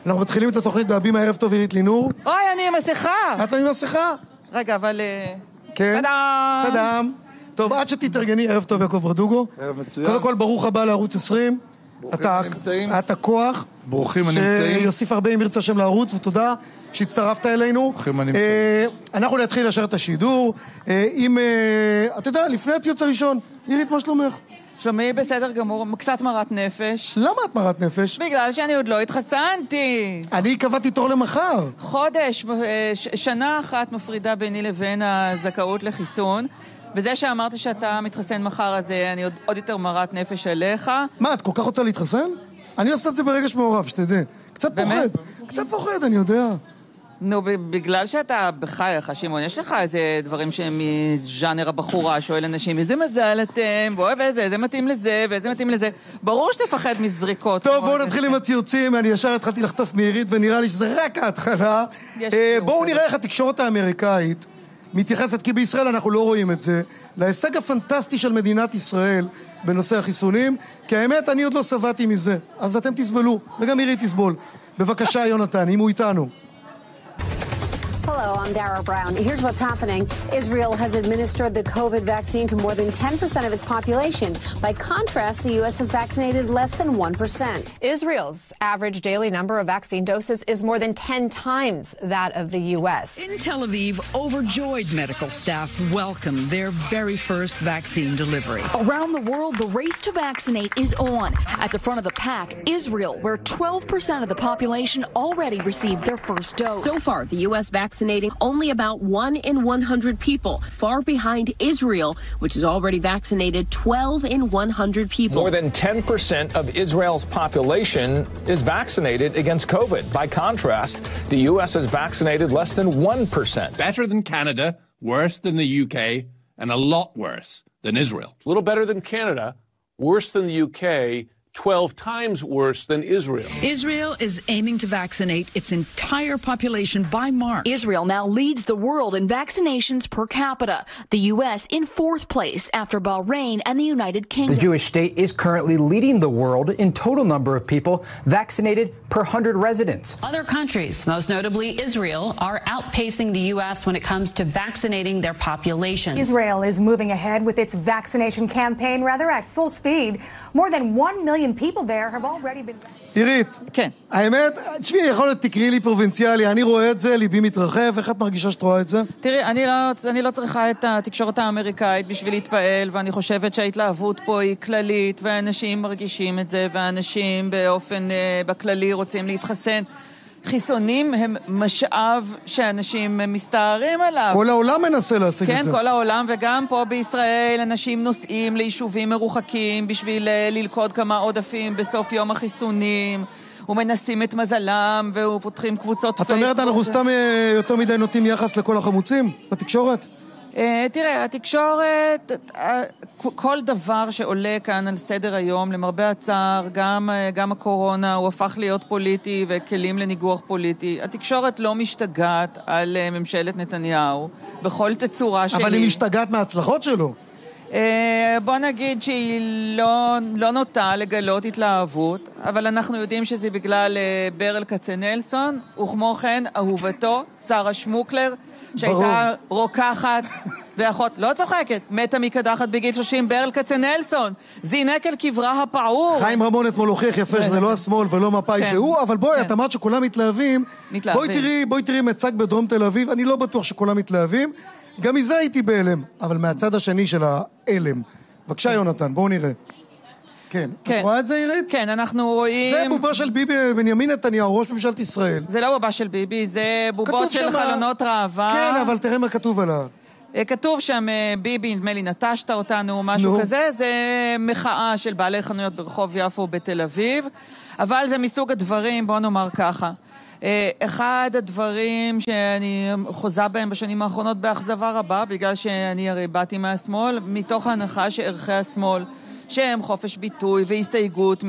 אנחנו מתחילים את התוכנית בהבימה. ערב טוב, עירית לינור. אוי, אני עם מסכה. את עם מסכה? רגע, אבל... כן. תדאם. טוב, עד שתתארגני, ערב טוב, יעקב ברדוגו. ערב מצוין. קודם כל, ברוך הבא לערוץ 20. אתה כוח. ברוכים הנמצאים. שיוסיף הרבה אם ירצה שם לערוץ, ותודה שהצטרפת אלינו. ברוכים הנמצאים. אנחנו נתחיל לשאר את השידור. אתה יודע, לפני הציוץ הראשון, עירית, מה שלומך? שלומי בסדר גמור, קצת מרת נפש. למה את מרת נפש? בגלל שאני עוד לא התחסנתי. אני קבעתי תור למחר. חודש, שנה אחת מפרידה ביני לבין הזכאות לחיסון. וזה שאמרתי שאתה מתחסן מחר, אז אני עוד יותר מרת נפש אליך. מה, את כל כך רוצה להתחסן? אני עושה את זה ברגש מעורב, שתדע. קצת פוחד. קצת פוחד, אני יודע. נו, בגלל שאתה בחייך, שימון, יש לך איזה דברים שהם מז'אנר הבחורה, שואל אנשים, איזה מזל אתם, ואוהב איזה מתאים לזה, ואיזה מתאים לזה. ברור שתפחד מזריקות. טוב, בואו נתחיל עם הציוצים. אני ישר התחלתי לחטוף מעירית, ונראה לי שזה רק ההתחלה. בואו נראה איך התקשורת האמריקאית מתייחסת, כי בישראל אנחנו לא רואים את זה, להישג הפנטסטי של מדינת ישראל בנושא החיסונים, כי האמת, אני עוד לא סבעתי מזה. אז אתם תסבלו, וגם עירית תסבול. בבקשה, יונתן, אם הוא איתנו. Hello, I'm Dara Brown. Here's what's happening. Israel has administered the COVID vaccine to more than 10% of its population. By contrast, the U.S. has vaccinated less than 1%. Israel's average daily number of vaccine doses is more than 10 times that of the U.S. In Tel Aviv, overjoyed medical staff welcomed their very first vaccine delivery. Around the world, the race to vaccinate is on. At the front of the pack, Israel, where 12% of the population already received their first dose. So far, the U.S. vaccinating only about 1 in 100 people, far behind Israel, which has already vaccinated 12 in 100 people. More than 10% of Israel's population is vaccinated against COVID. By contrast, the U.S. has vaccinated less than 1%. Better than Canada, worse than the UK, and a lot worse than Israel. A little better than Canada, worse than the UK, 12 times worse than Israel. Israel is aiming to vaccinate its entire population by March. Israel now leads the world in vaccinations per capita. The U.S. in fourth place after Bahrain and the United Kingdom. The Jewish state is currently leading the world in total number of people vaccinated per 100 residents. Other countries, most notably Israel, are outpacing the U.S. when it comes to vaccinating their populations. Israel is moving ahead with its vaccination campaign rather at full speed. More than 1 million people there have already been... עירית, כן. האמת, תשמעי, יכול להיות תקראי לי פרובינציאלי, אני רואה את זה, ליבי מתרחב, איך את מרגישה שאת רואה את זה? תראי, אני לא צריכה את התקשורת האמריקאית בשביל להתפעל, ואני חושבת שההתלהבות פה היא כללית, ואנשים מרגישים את זה, ואנשים באופן, בכללי רוצים להתחסן. חיסונים הם משאב שאנשים מסתערים עליו. כל העולם מנסה להשיג את זה. כן, כל העולם, וגם פה בישראל אנשים נוסעים ליישובים מרוחקים בשביל ללכוד כמה עודפים בסוף יום החיסונים, ומנסים את מזלם, ופותחים קבוצות פייסבוק. את אומרת, אנחנו סתם יותר מדי נותנים יחס לכל החמוצים בתקשורת? תראה, התקשורת, כל דבר שעולה כאן על סדר היום, למרבה הצער, גם הקורונה, הוא הפך להיות פוליטי וכלים לניגוח פוליטי. התקשורת לא משתגעת על ממשלת נתניהו, בכל תצורה שהיא. אבל היא משתגעת מההצלחות שלו. בוא נגיד שהיא לא נוטה לגלות התלהבות, אבל אנחנו יודעים שזה בגלל ברל כצנלסון, וכמו כן אהובתו, שרה שמוקלר, שהייתה רוקחת ואחות, לא צוחקת, מתה מקדחת בגיל 30, ברל כצנלסון, זינק אל קברה הפעור. חיים רמון אתמול הוכיח יפה שזה לא השמאל ולא מפאי זה הוא, אבל בואי, את אמרת שכולם מתלהבים. בואי תראי מצג בדרום תל אביב, אני לא בטוח שכולם מתלהבים, גם מזה הייתי בהלם, אבל מהצד השני של ההלם. בבקשה יונתן, בואו נראה. כן. את רואה את זה, עירית? כן, אנחנו רואים... זה בובה של ביבי בנימין נתניהו, ראש ממשלת ישראל. זה לא בובה של ביבי, זה בובות של חלונות ראווה. כן, אבל תראה מה כתוב עליו. כתוב שם ביבי, נדמה לי, נטשת אותנו, משהו כזה. זה מחאה של בעלי חנויות ברחוב יפו בתל אביב. אבל זה מסוג הדברים, בוא נאמר ככה. אחד הדברים שאני חוזה בהם בשנים האחרונות באכזבה רבה, בגלל שאני הרי באתי מהשמאל, מתוך ההנחה שערכי השמאל, שהם חופש ביטוי והסתייגות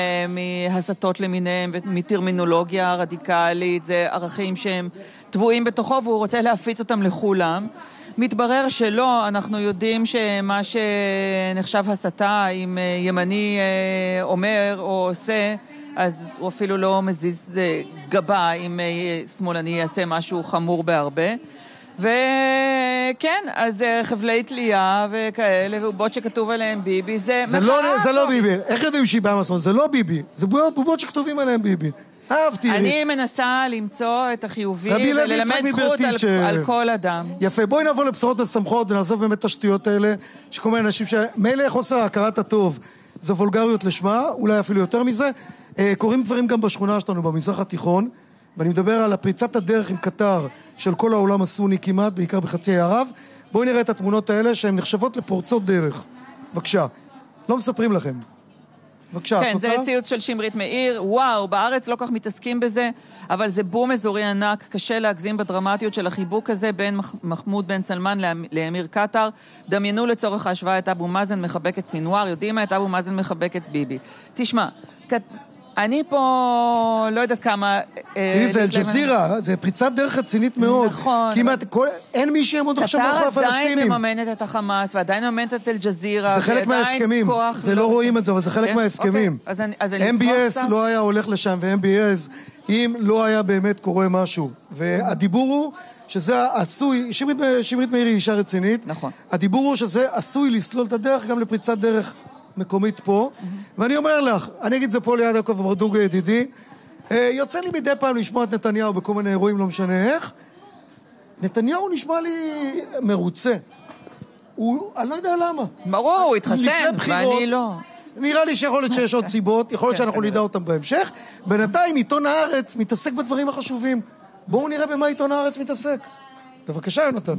מהסתות למיניהם ומטרמינולוגיה רדיקלית, זה ערכים שהם טבועים בתוכו והוא רוצה להפיץ אותם לכולם. מתברר שלא, אנחנו יודעים שמה שנחשב הסתה, אם ימני אומר או עושה, אז הוא אפילו לא מזיז גבה אם שמאלני יעשה משהו חמור בהרבה. וכן, אז חבלי תלייה וכאלה, ועובות שכתוב עליהם ביבי, זה לא ביבי. איך יודעים שהיא באה מהשמאל? זה לא ביבי. זה בובות שכתובים עליהם ביבי. אהבתי. אני מנסה למצוא את החיובי וללמד זכות על כל אדם. יפה, בואי נעבור לבשורות משמחות ונעזוב באמת את השטויות האלה, שכל מיני אנשים שמילא חוסר הכרת הטוב, זו וולגריות לשמה, אולי אפילו יותר מזה. קוראים דברים גם בשכונה שלנו במזרח התיכון, ואני מדבר על הפריצת הדרך עם קטר של כל העולם הסוני כמעט, בעיקר בחצי הערב. בואי נראה את התמונות האלה שהן נחשבות לפורצות דרך. בבקשה, לא מספרים לכם. בבקשה, כן, זה ציוץ של שמרית מאיר. וואו, בארץ לא כך מתעסקים בזה, אבל זה בום אזורי ענק, קשה להגזים בדרמטיות של החיבוק הזה בין מחמוד בן סלמן לאמיר קטר. דמיינו לצורך ההשוואה את אבו מאזן מחבק את סינואר, יודעים מה את אבו מאזן מחבק את ביבי. תשמע, אני פה לא יודעת כמה... תראי, זה אל-ג'זירה, זה פריצת דרך רצינית מאוד. נכון. כמעט, אין מי שיעמוד עכשיו מאחורי הפלסטינים. קטר עדיין מממנת את החמאס, ועדיין מממנת את אל-ג'זירה. זה חלק מההסכמים. זה לא רואים את זה, אבל זה חלק מההסכמים. MBS לא היה הולך לשם, ו-MBS, אם לא היה באמת קורה משהו. והדיבור הוא שזה עשוי, שמרית מאירי אישה רצינית. נכון. הדיבור הוא שזה עשוי לסלול את הדרך גם לפריצת דרך מקומית פה, ואני אומר לך, אני אגיד זה פה ליד יעקב ברדוגו ידידי, יוצא לי מדי פעם לשמוע את נתניהו בכל מיני אירועים, לא משנה איך. נתניהו נשמע לי מרוצה. אני לא יודע למה. ברור, הוא התחסן, ואני לא. נראה לי שיכול להיות שיש עוד סיבות, יכול להיות שאנחנו נדע אותם בהמשך. בינתיים עיתון הארץ מתעסק בדברים החשובים. בואו נראה במה עיתון הארץ מתעסק. בבקשה, יונתן.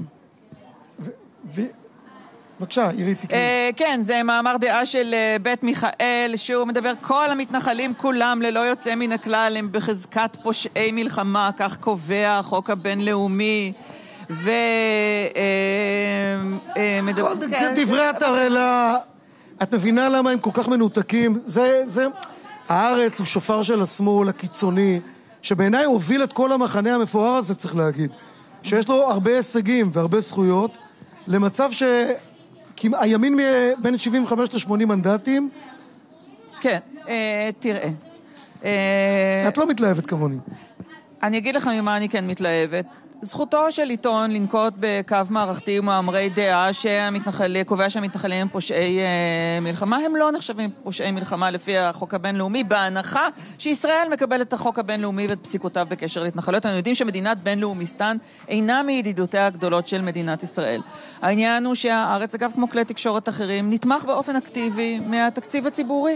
בבקשה, עירית, תקראי. כן, זה מאמר דעה של בית מיכאל, שהוא מדבר, כל המתנחלים כולם ללא יוצא מן הכלל הם בחזקת פושעי מלחמה, כך קובע החוק הבינלאומי, דברי התרלה, את מבינה למה הם כל כך מנותקים? הארץ הוא שופר של השמאל הקיצוני, שבעיניי הוביל את כל המחנה המפואר הזה, צריך להגיד, שיש לו הרבה הישגים והרבה זכויות, למצב הימין בין 75 ל-80 מנדטים. כן, תראה. את לא מתלהבת כמוני. אני אגיד לך ממה אני כן מתלהבת. זכותו של עיתון לנקוט בקו מערכתי ומאמרי דעה קובע שהמתנחלים הם פושעי מלחמה. הם לא נחשבים פושעי מלחמה לפי החוק הבינלאומי, בהנחה שישראל מקבלת את החוק הבינלאומי ואת פסיקותיו בקשר להתנחלויות. אנחנו יודעים שמדינת בינלאומיסטן אינה מידידותיה הגדולות של מדינת ישראל. העניין הוא שהארץ, אגב, כמו כלי תקשורת אחרים, נתמך באופן אקטיבי מהתקציב הציבורי.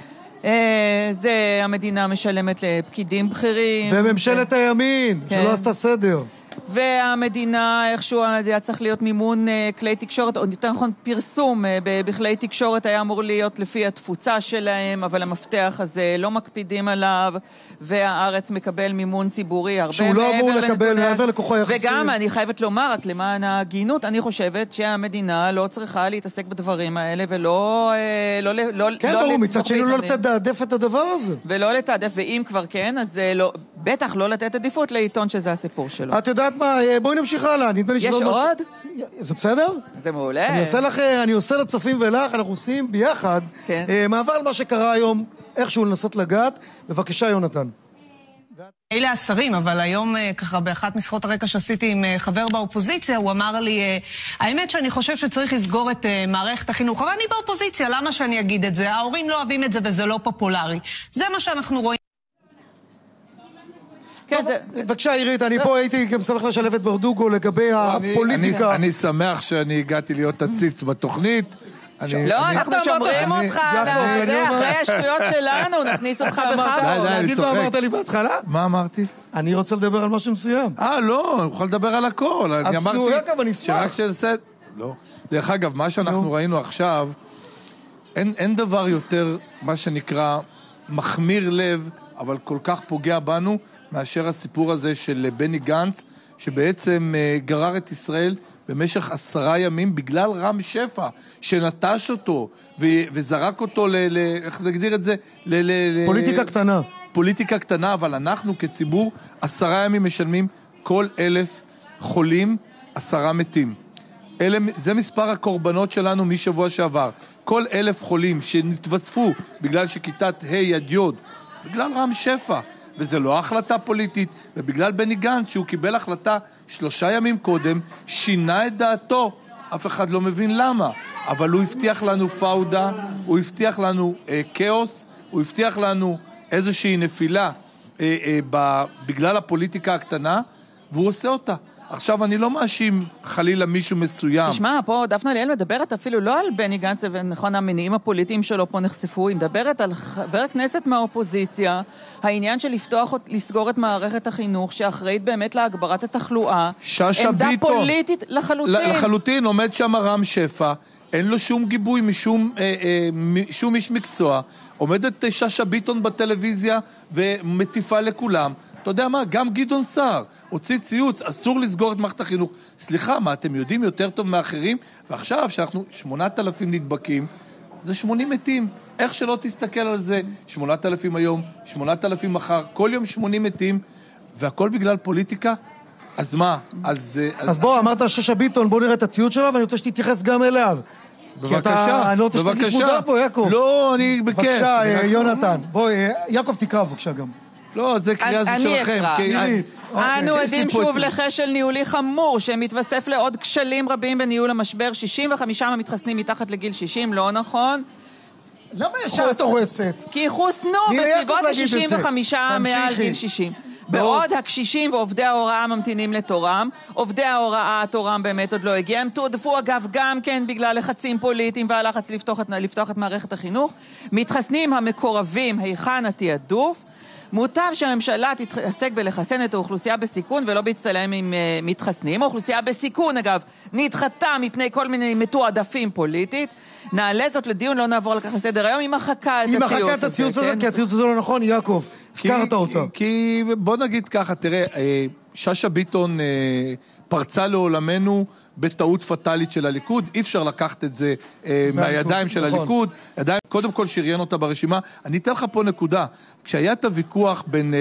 זה המדינה משלמת לפקידים בכירים. וממשלת הימין, שלא עשתה סדר. והמדינה איכשהו היה צריך להיות מימון כלי תקשורת, או יותר נכון פרסום בכלי תקשורת היה אמור להיות לפי התפוצה שלהם, אבל המפתח הזה לא מקפידים עליו, והארץ מקבל מימון ציבורי הרבה שהוא לא אמור לקבל מעבר לכוחו יחסי. וגם אני חייבת לומר, רק למען ההגינות, אני חושבת שהמדינה לא צריכה להתעסק בדברים האלה, ולא כן, ברור, מצד שני לא לתעדף את הדבר הזה. ולא לתעדף, ואם כבר כן, אז בטח לא לתת עדיפות לעיתון שזה הסיפור שלו. את יודעת מה, בואי נמשיך הלאה. יש עוד? זה בסדר? זה מעולה. אני עושה לצופים ולך, אנחנו עושים ביחד מעבר על מה שקרה היום, איכשהו לנסות לגעת. בבקשה, יונתן. אלה השרים, אבל היום ככה באחת משיחות הרקע שעשיתי עם חבר באופוזיציה, הוא אמר לי, האמת שאני חושב שצריך לסגור את מערכת החינוך, אבל אני באופוזיציה, למה שאני אגיד את זה? ההורים לא אוהבים את זה וזה לא פופולרי. זה מה שאנחנו רואים. בבקשה, עירית, אני פה הייתי גם שמח לשלב את ברדוגו לגבי הפוליטיקה. אני שמח שאני הגעתי להיות הציץ בתוכנית. לא, אנחנו שומרים אותך אחרי השטויות שלנו, נכניס אותך בכבוד. להגיד מה אמרת לי בהתחלה? מה אמרתי? אני רוצה לדבר על משהו מסוים. לא, אני יכול לדבר על הכל. אז נו, רגע, ואני אשמח. לא. דרך אגב, מה שאנחנו ראינו עכשיו, אין דבר יותר, מה שנקרא, מחמיר לב, אבל כל כך פוגע בנו, מאשר הסיפור הזה של בני גנץ, שבעצם גרר את ישראל במשך 10 ימים בגלל רם שפע, שנטש אותו וזרק אותו איך נגדיר את זה? פוליטיקה קטנה. פוליטיקה קטנה, אבל אנחנו כציבור 10 ימים משלמים כל 1,000 חולים 10 מתים. זה מספר הקורבנות שלנו משבוע שעבר. כל 1,000 חולים שנתווספו בגלל שכיתת ה' עד י' בגלל רם שפע, וזה לא החלטה פוליטית, ובגלל בני גנץ שהוא קיבל החלטה 3 ימים קודם, שינה את דעתו, אף אחד לא מבין למה, אבל הוא הבטיח לנו פאודה, הוא הבטיח לנו כאוס, הוא הבטיח לנו איזושהי נפילה בגלל הפוליטיקה הקטנה, והוא עושה אותה. עכשיו, אני לא מאשים חלילה מישהו מסוים. תשמע, פה דפנה ליאל מדברת אפילו לא על בני גנץ, ונכון, המניעים הפוליטיים שלו פה נחשפו, היא מדברת על חבר כנסת מהאופוזיציה, העניין של לסגור את מערכת החינוך, שאחראית באמת להגברת התחלואה, עמדה פוליטית לחלוטין. לחלוטין, עומד שם רם שפע, אין לו שום גיבוי משום איש מקצוע, עומדת שאשא ביטון בטלוויזיה ומטיפה לכולם. אתה יודע מה? גם גדעון סער הוציא ציוץ, אסור לסגור את מערכת החינוך. סליחה, מה, אתם יודעים יותר טוב מאחרים? ועכשיו שאנחנו 8,000 נדבקים, זה 80 מתים. איך שלא תסתכל על זה, 8,000 היום, 8,000 מחר, כל יום 80 מתים, והכל בגלל פוליטיקה? אז מה? אז בוא, אמרת שאשא ביטון, בוא נראה את הציוץ שלה, ואני רוצה שתתייחס גם אליו. בבקשה, אני לא רוצה שתרגיש מודע פה, יעקב. לא, אני בכיף. בבקשה, יונתן. בוא, יעקב תקרא בבקשה גם. לא, זה קריאה שלכם. אנו עדים שוב לחשל ניהולי חמור שמתווסף לעוד כשלים רבים בניהול המשבר. 65 המתחסנים מתחת לגיל 60, לא נכון? למה ישר את הורסת? כי חוסנו בסביבות ה-65 מעל גיל 60. בעוד הקשישים ועובדי ההוראה ממתינים לתורם, עובדי ההוראה, תורם באמת עוד לא הגיע, הם תועדפו אגב גם כן בגלל לחצים פוליטיים והלחץ לפתוח את מערכת החינוך. מתחסנים המקורבים, היכן התיעדוף? מוטב שהממשלה תתעסק בלחסן את האוכלוסייה בסיכון ולא בהצטלם עם מתחסנים. האוכלוסייה בסיכון, אגב, נדחתה מפני כל מיני מתועדפים פוליטית. נעלה זאת לדיון, לא נעבור לכך לסדר היום, היא מחקה את הציוץ הזה. היא מחקה את הציוץ הזה, כי הציוץ הזה לא נכון, יעקב. הזכרת אותו. כי בוא נגיד ככה, תראה, שאשא ביטון פרצה לעולמנו בטעות פטלית של הליכוד, אי אפשר לקחת את זה מהידיים של הליכוד, קודם כל שריין אותה ברשימה. אני אתן לך פה נקודה, כשהיה את הוויכוח בין,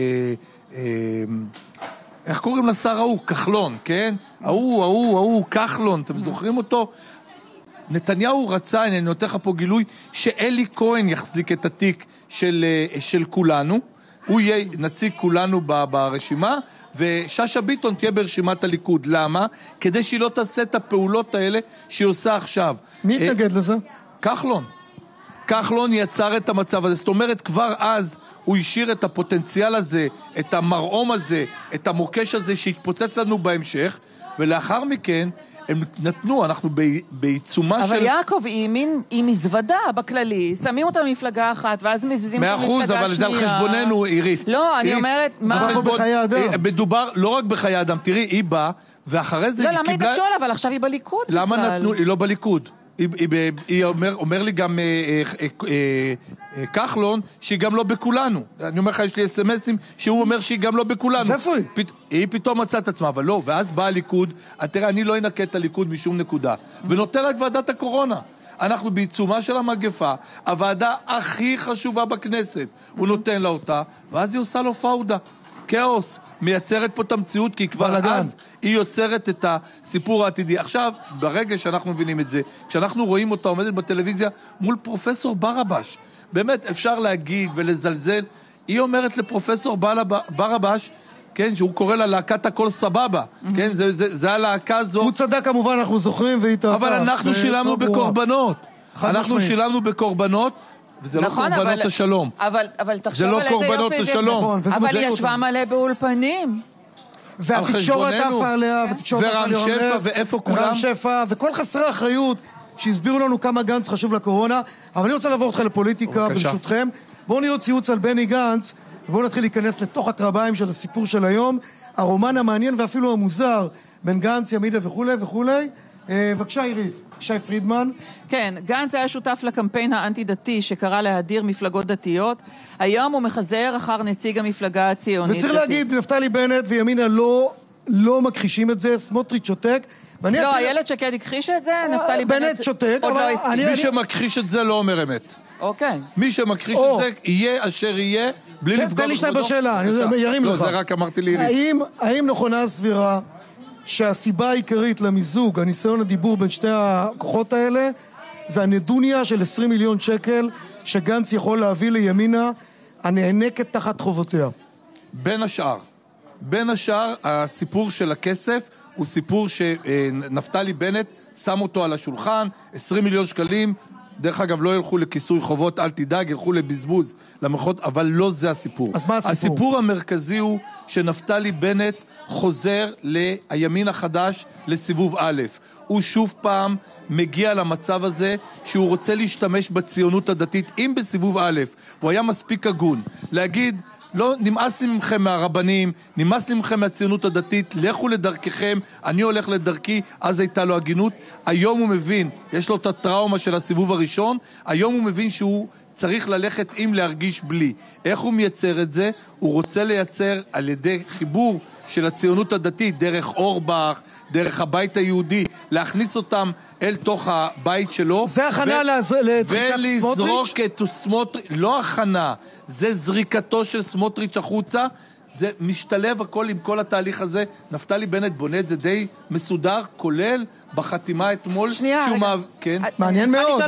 איך קוראים לשר ההוא? כחלון, כן? ההוא, כחלון, אתם זוכרים אותו? נתניהו רצה, אני נותן לך פה גילוי, שאלי כהן יחזיק את התיק של כולנו, הוא יהיה נציג כולנו ברשימה, ושאשא ביטון תהיה ברשימת הליכוד. למה? כדי שהיא לא תעשה את הפעולות האלה שהיא עושה עכשיו. מי התנגד לזה? כחלון. כחלון יצר את המצב הזה. זאת אומרת, כבר אז הוא השאיר את הפוטנציאל הזה, את המרעום הזה, את המוקש הזה שהתפוצץ לנו בהמשך, ולאחר מכן הם נתנו, אנחנו בעיצומה של... אבל יעקב, היא מזוודה בכללי, שמים אותה במפלגה אחת, ואז מזיזים אותה במפלגה שנייה. 100%, אבל זה על חשבוננו, עירית. לא, אני אומרת... מדובר פה בחיי אדם. מדובר לא רק בחיי אדם, תראי, היא באה, ואחרי זה... לא, למה היא תקשול, אבל עכשיו היא בליכוד בכלל. למה נתנו? היא לא בליכוד. היא אומר לי גם כחלון שהיא גם לא בכולנו. אני אומר לך, יש לי אס-אמסים שהוא אומר שהיא גם לא בכולנו. אז איפה היא? היא פתאום מצאת עצמה, אבל לא. ואז באה הליכוד, תראה, אני לא אנקה את הליכוד משום נקודה. ונותן את ועדת הקורונה. אנחנו בעיצומה של המגפה, הוועדה הכי חשובה בכנסת. הוא נותן לה אותה, ואז היא עושה לו פאודה. כאוס. מייצרת פה את המציאות, כי כבר אז היא יוצרת את הסיפור העתידי. עכשיו, ברגע שאנחנו מבינים את זה, כשאנחנו רואים אותה עומדת בטלוויזיה מול פרופסור ברבש, באמת אפשר להגיד ולזלזל, היא אומרת לפרופסור ברבש, כן, שהוא קורא לה להקת הכל סבבה, כן, זה הלהקה הזו. הוא צדק כמובן, אנחנו זוכרים, אבל אנחנו שילמנו בקורבנות. אנחנו שילמנו בקורבנות, וזה נכון, לא קורבנות השלום. אבל תחשוב על איזה יופי זה. נכון, אבל היא ישבה מלא באולפנים. והתקשורת עפה עליה, ורם שפע, ואיפה כולם? ורם שפע, וכל חסרי האחריות שהסבירו לנו כמה גנץ חשוב לקורונה. אבל אני רוצה לעבור אותך לפוליטיקה, ברשותכם. בואו נראה ציוץ על בני גנץ, ובואו נתחיל להיכנס לתוך הקרביים של הסיפור של היום, הרומן המעניין ואפילו המוזר, בין גנץ, ימינה וכו' וכו'. בבקשה עירית, שי פרידמן. כן, גנץ היה שותף לקמפיין האנטי-דתי שקרא להדיר מפלגות דתיות. היום הוא מחזר אחר נציג המפלגה הציונית. וצריך להגיד, נפתלי בנט וימינה לא מכחישים את זה, סמוטריץ' שותק. לא, הילד שקד הכחיש את זה, נפתלי בנט שותק. מי שמכחיש את זה לא אומר אמת. אוקיי. מי שמכחיש את זה, יהיה אשר יהיה, בלי לפגוע תן לי שניים בשאלה, אני ירים לך. לא, זה רק אמרתי לי. האם נכונה סבירה שהסיבה העיקרית למיזוג, הניסיון הדיבור בין שתי הכוחות האלה, זה הנדוניה של 20 מיליון שקל שגנץ יכול להביא לימינה הנאנקת תחת חובותיה. בין השאר, הסיפור של הכסף הוא סיפור שנפתלי בנט שם אותו על השולחן, 20 מיליון שקלים, דרך אגב לא ילכו לכיסוי חובות, אל תדאג, ילכו לבזבוז, למחות, אבל לא זה הסיפור. אז מה הסיפור? הסיפור המרכזי הוא שנפתלי בנט חוזר לימין החדש לסיבוב א'. הוא שוב פעם מגיע למצב הזה שהוא רוצה להשתמש בציונות הדתית, אם בסיבוב א' הוא היה מספיק הגון להגיד, לא, נמאס לי מכם מהרבנים, נמאס לי מכם מהציונות הדתית, לכו לדרככם, אני הולך לדרכי, אז הייתה לו הגינות. היום הוא מבין, יש לו את הטראומה של הסיבוב הראשון, היום הוא מבין שהוא צריך ללכת עם להרגיש בלי. איך הוא מייצר את זה? הוא רוצה לייצר על ידי חיבור של הציונות הדתית, דרך אורבך, דרך הבית היהודי, להכניס אותם אל תוך הבית שלו. זה הכנה לדחיקת סמוטריץ'? ולזרוק את סמוטריץ', לא הכנה, זה זריקתו של סמוטריץ' החוצה, זה משתלב הכל עם כל התהליך הזה. נפתלי בנט בונה את זה די מסודר, כולל בחתימה אתמול. שנייה, רגע. כן. מעניין מאוד,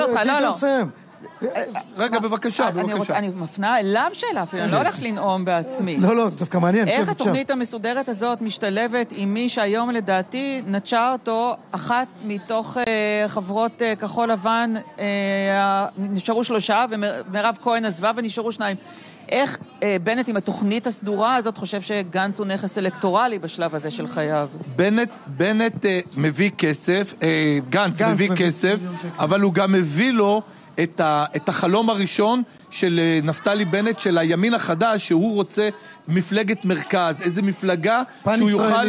רגע, בבקשה. אני מפנה אליו שאלה, אפילו, אני לא הולך לנאום בעצמי. לא, זה דווקא מעניין. איך התוכנית המסודרת הזאת משתלבת עם מי שהיום לדעתי נטשה אותו, אחת מתוך חברות כחול לבן, נשארו 3, ומרב כהן עזבה ונשארו 2. איך בנט עם התוכנית הסדורה הזאת חושב שגנץ הוא נכס אלקטורלי בשלב הזה של חייו? בנט מביא כסף, גנץ מביא כסף, אבל הוא גם מביא לו את החלום הראשון של נפתלי בנט, של הימין החדש, שהוא רוצה מפלגת מרכז, איזה מפלגה שהוא יוכל,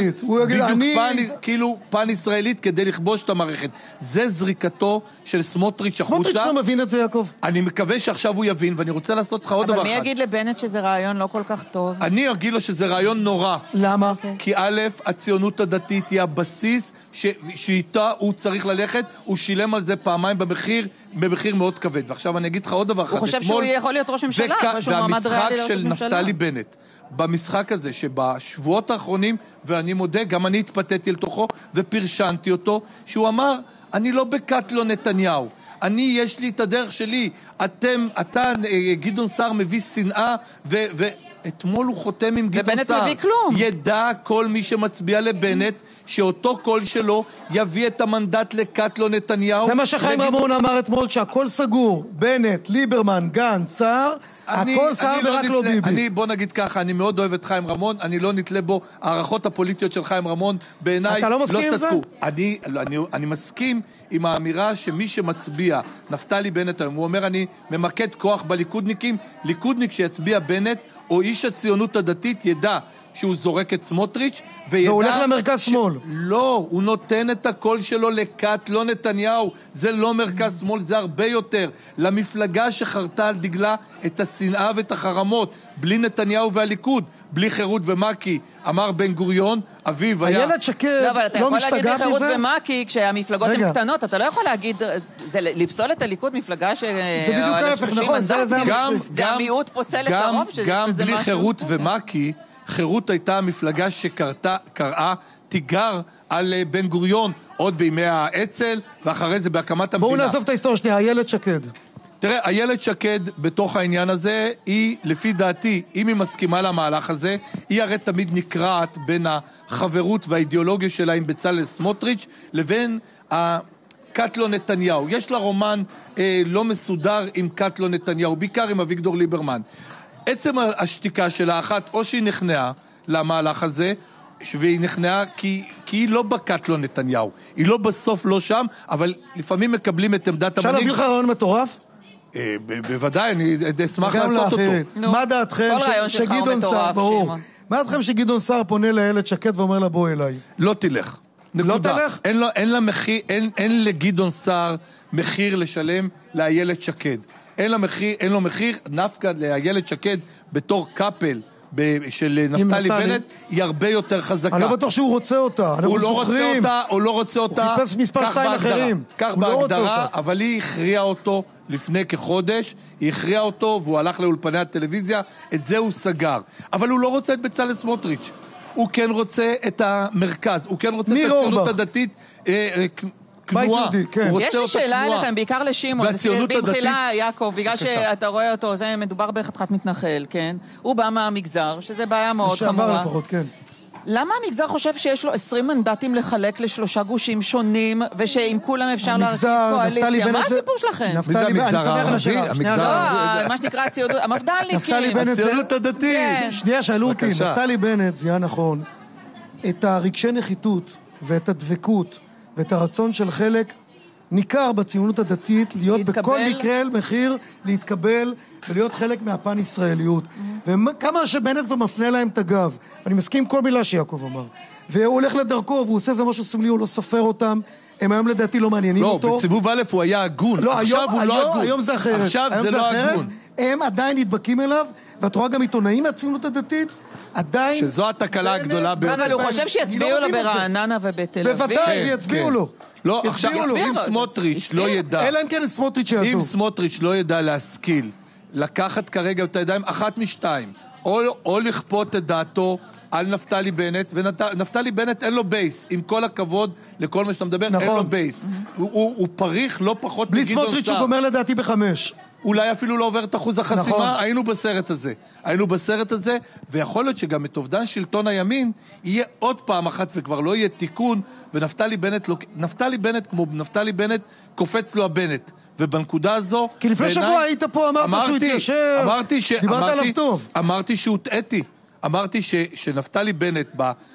כאילו פן ישראלית כדי לכבוש את המערכת. זה זריקתו של סמוטריץ' החוצה. סמוטריץ' לא מבין את זה, יעקב. אני מקווה שעכשיו הוא יבין, ואני רוצה לעשות לך עוד דבר אחד. אבל מי יגיד לבנט שזה רעיון לא כל כך טוב? אני אגיד לו שזה רעיון נורא. למה? כי א', הציונות הדתית היא הבסיס שאיתה הוא צריך ללכת, הוא שילם על זה פעמיים במחיר מאוד כבד. ועכשיו אני אגיד לך עוד דבר אחד. הוא חושב שהוא יכול להיות ראש ממשלה, והמשחק של נפתלי בנט, במשחק הזה שבשבועות האחרונים, ואני מודה, גם אני התפתיתי אל תוכו ופרשנתי אותו, שהוא אמר, אני לא בקטלו נתניהו, יש לי את הדרך שלי, אתה גדעון סער מביא שנאה, ואתמול הוא חותם עם גדעון סער. ידע כל מי שמצביע לבנט, שאותו קול שלו יביא את המנדט לקטלו נתניהו. זה מה שחיים רמון אמר אתמול, שהכל סגור, בנט, ליברמן, גנץ, סער, הכל סער ורק לא ביבי. בוא נגיד ככה, אני מאוד אוהב את חיים רמון, אני לא נתלה בו, הערכות הפוליטיות של חיים רמון בעיניי אתה לא מסכים עם זה? אני מסכים עם האמירה שמי שמצביע נפתלי בנט היום, הוא אומר אני ממקד כוח בליכודניקים, ליכודניק שיצביע בנט או איש הציונות הדתית ידע שהוא זורק את סמוטריץ' והוא הולך למרכז שמאל. לא, הוא נותן את הקול שלו לא נתניהו, זה לא מרכז שמאל, זה הרבה יותר למפלגה שחרתה על דגלה את השנאה ואת החרמות, בלי נתניהו והליכוד, בלי חירות ומקי, אמר בן גוריון, אביב היה... איילת שקד לא משתגע בזה? אבל אתה יכול להגיד חירות ומקי כשהמפלגות הן קטנות, אתה לא יכול להגיד, זה לפסול את הליכוד מפלגה ש... זה בדיוק ההפך, נכון, זה המיעוט פוסל את הרוב, גם בלי חירות ומקי, חירות הייתה המפלגה שקראה תיגר על בן גוריון עוד בימי האצ"ל, ואחרי זה בהקמת המדינה. בואו נעזוב את ההיסטוריה שנייה, איילת שקד. תראה, איילת שקד בתוך העניין הזה, היא, לפי דעתי, אם היא מסכימה למהלך הזה, היא הרי תמיד נקראת בין החברות והאידיאולוגיה שלה עם בצלאל סמוטריץ' לבין קטלו נתניהו. יש לה רומן לא מסודר עם קטלו נתניהו, בעיקר עם אביגדור ליברמן. עצם השתיקה שלה אחת, או שהיא נכנעה למהלך הזה, והיא נכנעה כי היא לא בקטלו נתניהו. היא לא בסוף לא שם, אבל לפעמים מקבלים את עמדת המנהיג. אפשר להביא לך רעיון מטורף? בוודאי, אני אשמח לעשות אותו. מה דעתכם שגדעון סער, ברור, מה דעתכם שגדעון סער פונה לאיילת שקד ואומר לה בואי אליי? לא תלך. לא תלך? אין לגדעון סער מחיר לשלם לאיילת שקד. אין לו מחיר, נפקא לאיילת שקד בתור קאפל של נפתלי בנט היא הרבה יותר חזקה. אני לא בטוח שהוא רוצה אותה. הוא לא רוצה אותה, הוא חיפש מספר 2 אחרים. כך בהגדרה, אבל היא הכריעה אותו לפני כחודש, היא הכריעה אותו והוא הלך לאולפני הטלוויזיה, את זה הוא סגר. אבל הוא לא רוצה את בצלאל סמוטריץ'. הוא כן רוצה את המרכז, הוא כן רוצה את הציונות הדתית, כנועה. יש לי שאלה אליכם, בעיקר לשימון, במחילה יעקב, בגלל שאתה רואה אותו, זה מדובר בחתיכת מתנחל, כן? הוא בא מהמגזר, שזה בעיה מאוד חמורה. לשעבר לפחות, כן. למה המגזר חושב שיש לו 20 מנדטים לחלק ל3 גושים שונים, ושעם כולם אפשר להרכיב קואליציה? מה הסיפור שלכם? נפתלי בנט, אני שמח לשאלה. מה שנקרא הציונות, המפד"לניקים. הציונות הדתית. שנייה, שאלו אותי, נפתלי בנט, זה היה נכון, את הרגשי נחיתות ואת הדבקות ואת הרצון של חלק ניכר בציונות הדתית להיות בכל מקרה מחיר להתקבל ולהיות חלק מהפן ישראליות. וכמה שבנט ומפנה להם את הגב, אני מסכים כל מילה שיעקב אמר, והוא הולך לדרכו והוא עושה זה משהו סמלי, הוא לא ספר אותם, הם היום לדעתי לא מעניינים אותו. לא, בסיבוב א' הוא היה הגון, עכשיו הוא לא הגון. היום זה אחרת. עכשיו זה לא הגון. הם עדיין נדבקים אליו, ואת רואה גם עיתונאים מהציונות הדתית, עדיין... שזו התקלה הגדולה ביותר. אבל הוא חושב שיצביעו לו ברעננה ובתל אביב. בוודאי, ויצביעו לו. לא, עכשיו, אם סמוטריץ' לא ידע... אלא אם כן סמוטריץ' יעשו. אם סמוטריץ' לא ידע להשכיל, לקחת כרגע את הידיים אחת משתיים, או לכפות את דעתו על נפתלי בנט, ונפתלי בנט אין לו בייס, עם כל הכבוד לכל מה שאתה מדבר, אין לו בייס. הוא פריך לא פחות בלי סמוטריץ' הוא גומר לדעתי ב5. אולי אפילו לא עובר את אחוז החסימה, היינו בסרט הזה, ויכול להיות שגם את אובדן שלטון הימין יהיה עוד פעם אחת וכבר לא יהיה תיקון, ונפתלי בנט כמו נפתלי בנט קופץ לו הבנט, ובנקודה הזו... כי לפני שבוע היית פה, אמרת שהוא התיישר, דיברת עליו טוב. אמרתי שהוטעתי, אמרתי שנפתלי בנט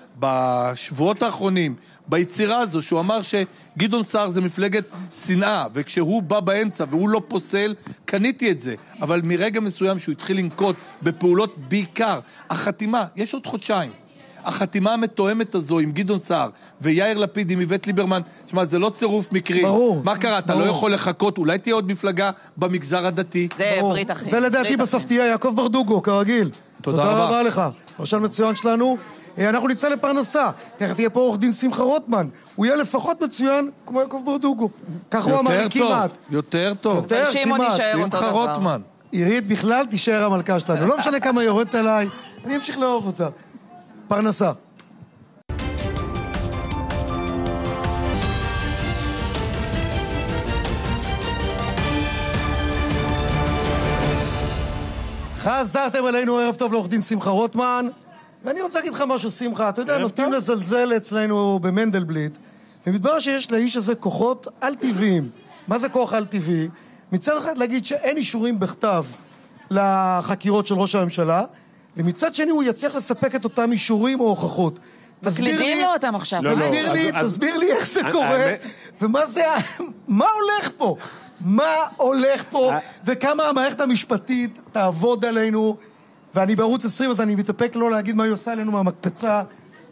בשבועות האחרונים, ביצירה הזו, שהוא אמר שגדעון סער זה מפלגת שנאה, וכשהוא בא באמצע והוא לא פוסל, קניתי את זה. אבל מרגע מסוים שהוא התחיל לנקוט בפעולות בעיקר, החתימה, יש עוד חודשיים, החתימה המתואמת הזו עם גדעון סער ויאיר לפיד עם איווט ליברמן, שמה, זה לא צירוף מקרי. ברור. מה קרה? אתה לא יכול לחכות, אולי תהיה עוד מפלגה במגזר הדתי. זה ברית אחרת. ולדעתי בסוף תהיה יעקב ברדוגו, כרגיל. תודה רבה לך. פרשן מצוין שלנו. אנחנו נצא לפרנסה. תכף יהיה פה עורך דין שמחה רוטמן. הוא יהיה לפחות מצוין כמו יעקב ברדוגו. כך הוא אמר כמעט. יותר טוב. שמחה רוטמן. עירית בכלל תישאר המלכה שלנו. לא משנה כמה יורדת עליי, אני אמשיך לאהוב אותה. פרנסה. חזרתם אלינו, ערב טוב לעורך דין שמחה רוטמן. ואני רוצה להגיד לך משהו, שמחה, אתה יודע, נוטים לזלזל אצלנו במנדלבליט, ומתברר שיש לאיש הזה כוחות על-טבעיים. מה זה כוח על-טבעי? מצד אחד להגיד שאין אישורים בכתב לחקירות של ראש הממשלה, ומצד שני הוא יצליח לספק את אותם אישורים או הוכחות. מקלידים לו אותם עכשיו. תסביר לי איך זה קורה, ומה זה, מה הולך פה? מה הולך פה, וכמה המערכת המשפטית תעבוד עלינו, ואני בערוץ 20, אז אני מתאפק לא להגיד מה היא עושה עלינו מהמקפצה,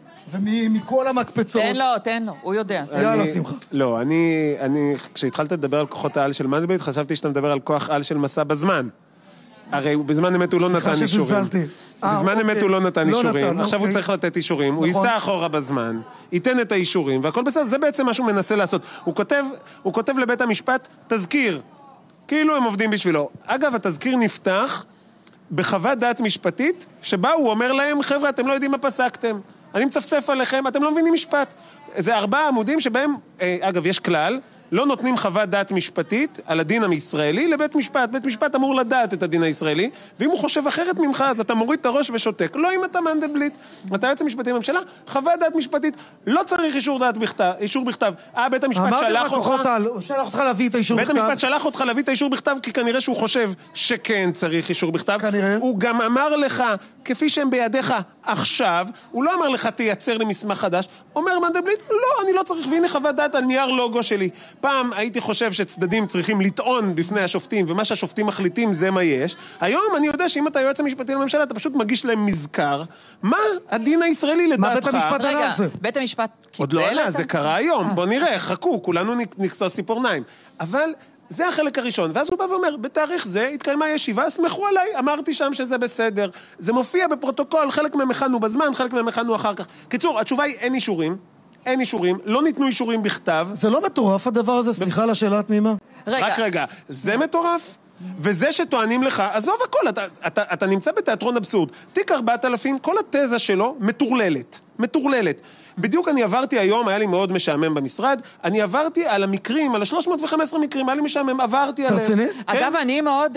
ומכל המקפצות. תן לו, הוא יודע. יאללה, שמחה. לא, אני, כשהתחלת לדבר על כוחות העל של מנדלבליט, חשבתי שאתה מדבר על כוח על של מסע בזמן. הרי בזמן אמת הוא לא נתן אישורים. בזמן אמת הוא לא נתן אישורים, עכשיו הוא צריך לתת אישורים, הוא ייסע אחורה בזמן, ייתן את האישורים, והכל בסדר, זה בעצם מה שהוא מנסה לעשות. הוא כותב לבית המשפט, תזכיר, כאילו הם עובדים בשבילו. אגב, התזכיר נפתח בחוות דעת משפטית, שבה הוא אומר להם, חבר'ה, אתם לא יודעים מה פסקתם, אני מצפצף עליכם, אתם לא מבינים משפט. זה 4 עמודים שבהם, אגב, יש כלל, לא נותנים חוות דעת משפטית על הדין הישראלי לבית משפט. בית משפט אמור לדעת את הדין הישראלי, ואם הוא חושב אחרת ממך, אז אתה מוריד את הראש ושותק. לא אם אתה מנדלבליט, אתה יועץ המשפטי לממשלה, חוות דעת משפטית, לא צריך אישור בכתב. בית המשפט שלח אותך... הוא שלח אותך להביא את האישור בכתב. בית המשפט שלח אותך להביא את האישור בכתב, כי כנראה שהוא חושב שכן צריך אישור בכתב. כנראה. הוא גם אמר לך, כפי שהם בידיך עכשיו, הוא לא אמר לך תייצר לי מסמך חדש, אומר מנדלבליט, לא, אני לא צריך, והנה חוות דעת על נייר לוגו שלי. פעם הייתי חושב שצדדים צריכים לטעון בפני השופטים, ומה שהשופטים מחליטים זה מה יש. היום אני יודע שאם אתה יועץ המשפטי לממשלה, אתה פשוט מגיש להם מזכר. מה הדין הישראלי לדעתך? מה בית המשפט עלה על זה? בית המשפט עוד לא עלה, זה קרה היום. בוא נראה, חכו, כולנו נקצוץ ציפורניים. אבל זה החלק הראשון, ואז הוא בא ואומר, בתאריך זה התקיימה ישיבה, סמכו עליי, אמרתי שם שזה בסדר. זה מופיע בפרוטוקול, חלק מהם הכנו בזמן, חלק מהם הכנו אחר כך. קיצור, התשובה היא אין אישורים, לא ניתנו אישורים בכתב. זה לא מטורף הדבר הזה, סליחה על השאלה התמימה. רק רגע, זה מטורף? וזה שטוענים לך, עזוב הכל, אתה נמצא בתיאטרון אבסורד, תיק 4000, כל התזה שלו מטורללת. בדיוק אני עברתי היום, היה לי מאוד משעמם במשרד, אני עברתי על המקרים, על 315 מקרים, היה לי משעמם, עברתי עליהם. תרצינית? אגב, אני מאוד,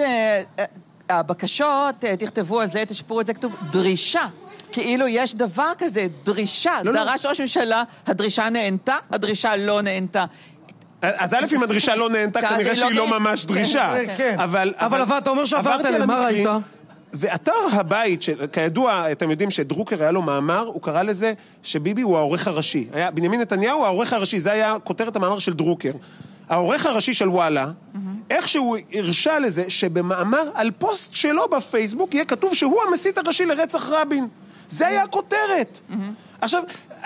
הבקשות, תכתבו על זה, תשפרו את זה, כתוב דרישה. כאילו יש דבר כזה, דרישה. דרש ראש ממשלה, הדרישה נענתה, הדרישה לא נענתה. אז א' אם הדרישה לא נענתה, כנראה שהיא לא ממש דרישה. אבל אתה אומר שעברת עליהם, מה ראית? ואתר הבית, כידוע, אתם יודעים שדרוקר היה לו מאמר, הוא קרא לזה שביבי הוא העורך הראשי. בנימין נתניהו הוא העורך הראשי, זה היה כותרת המאמר של דרוקר. העורך הראשי של וואלה, איך שהוא הרשה לזה שבמאמר על פוסט שלו בפייסבוק יהיה כתוב שהוא המסית הראשי לרצח רבין. זה היה הכותרת. עכשיו,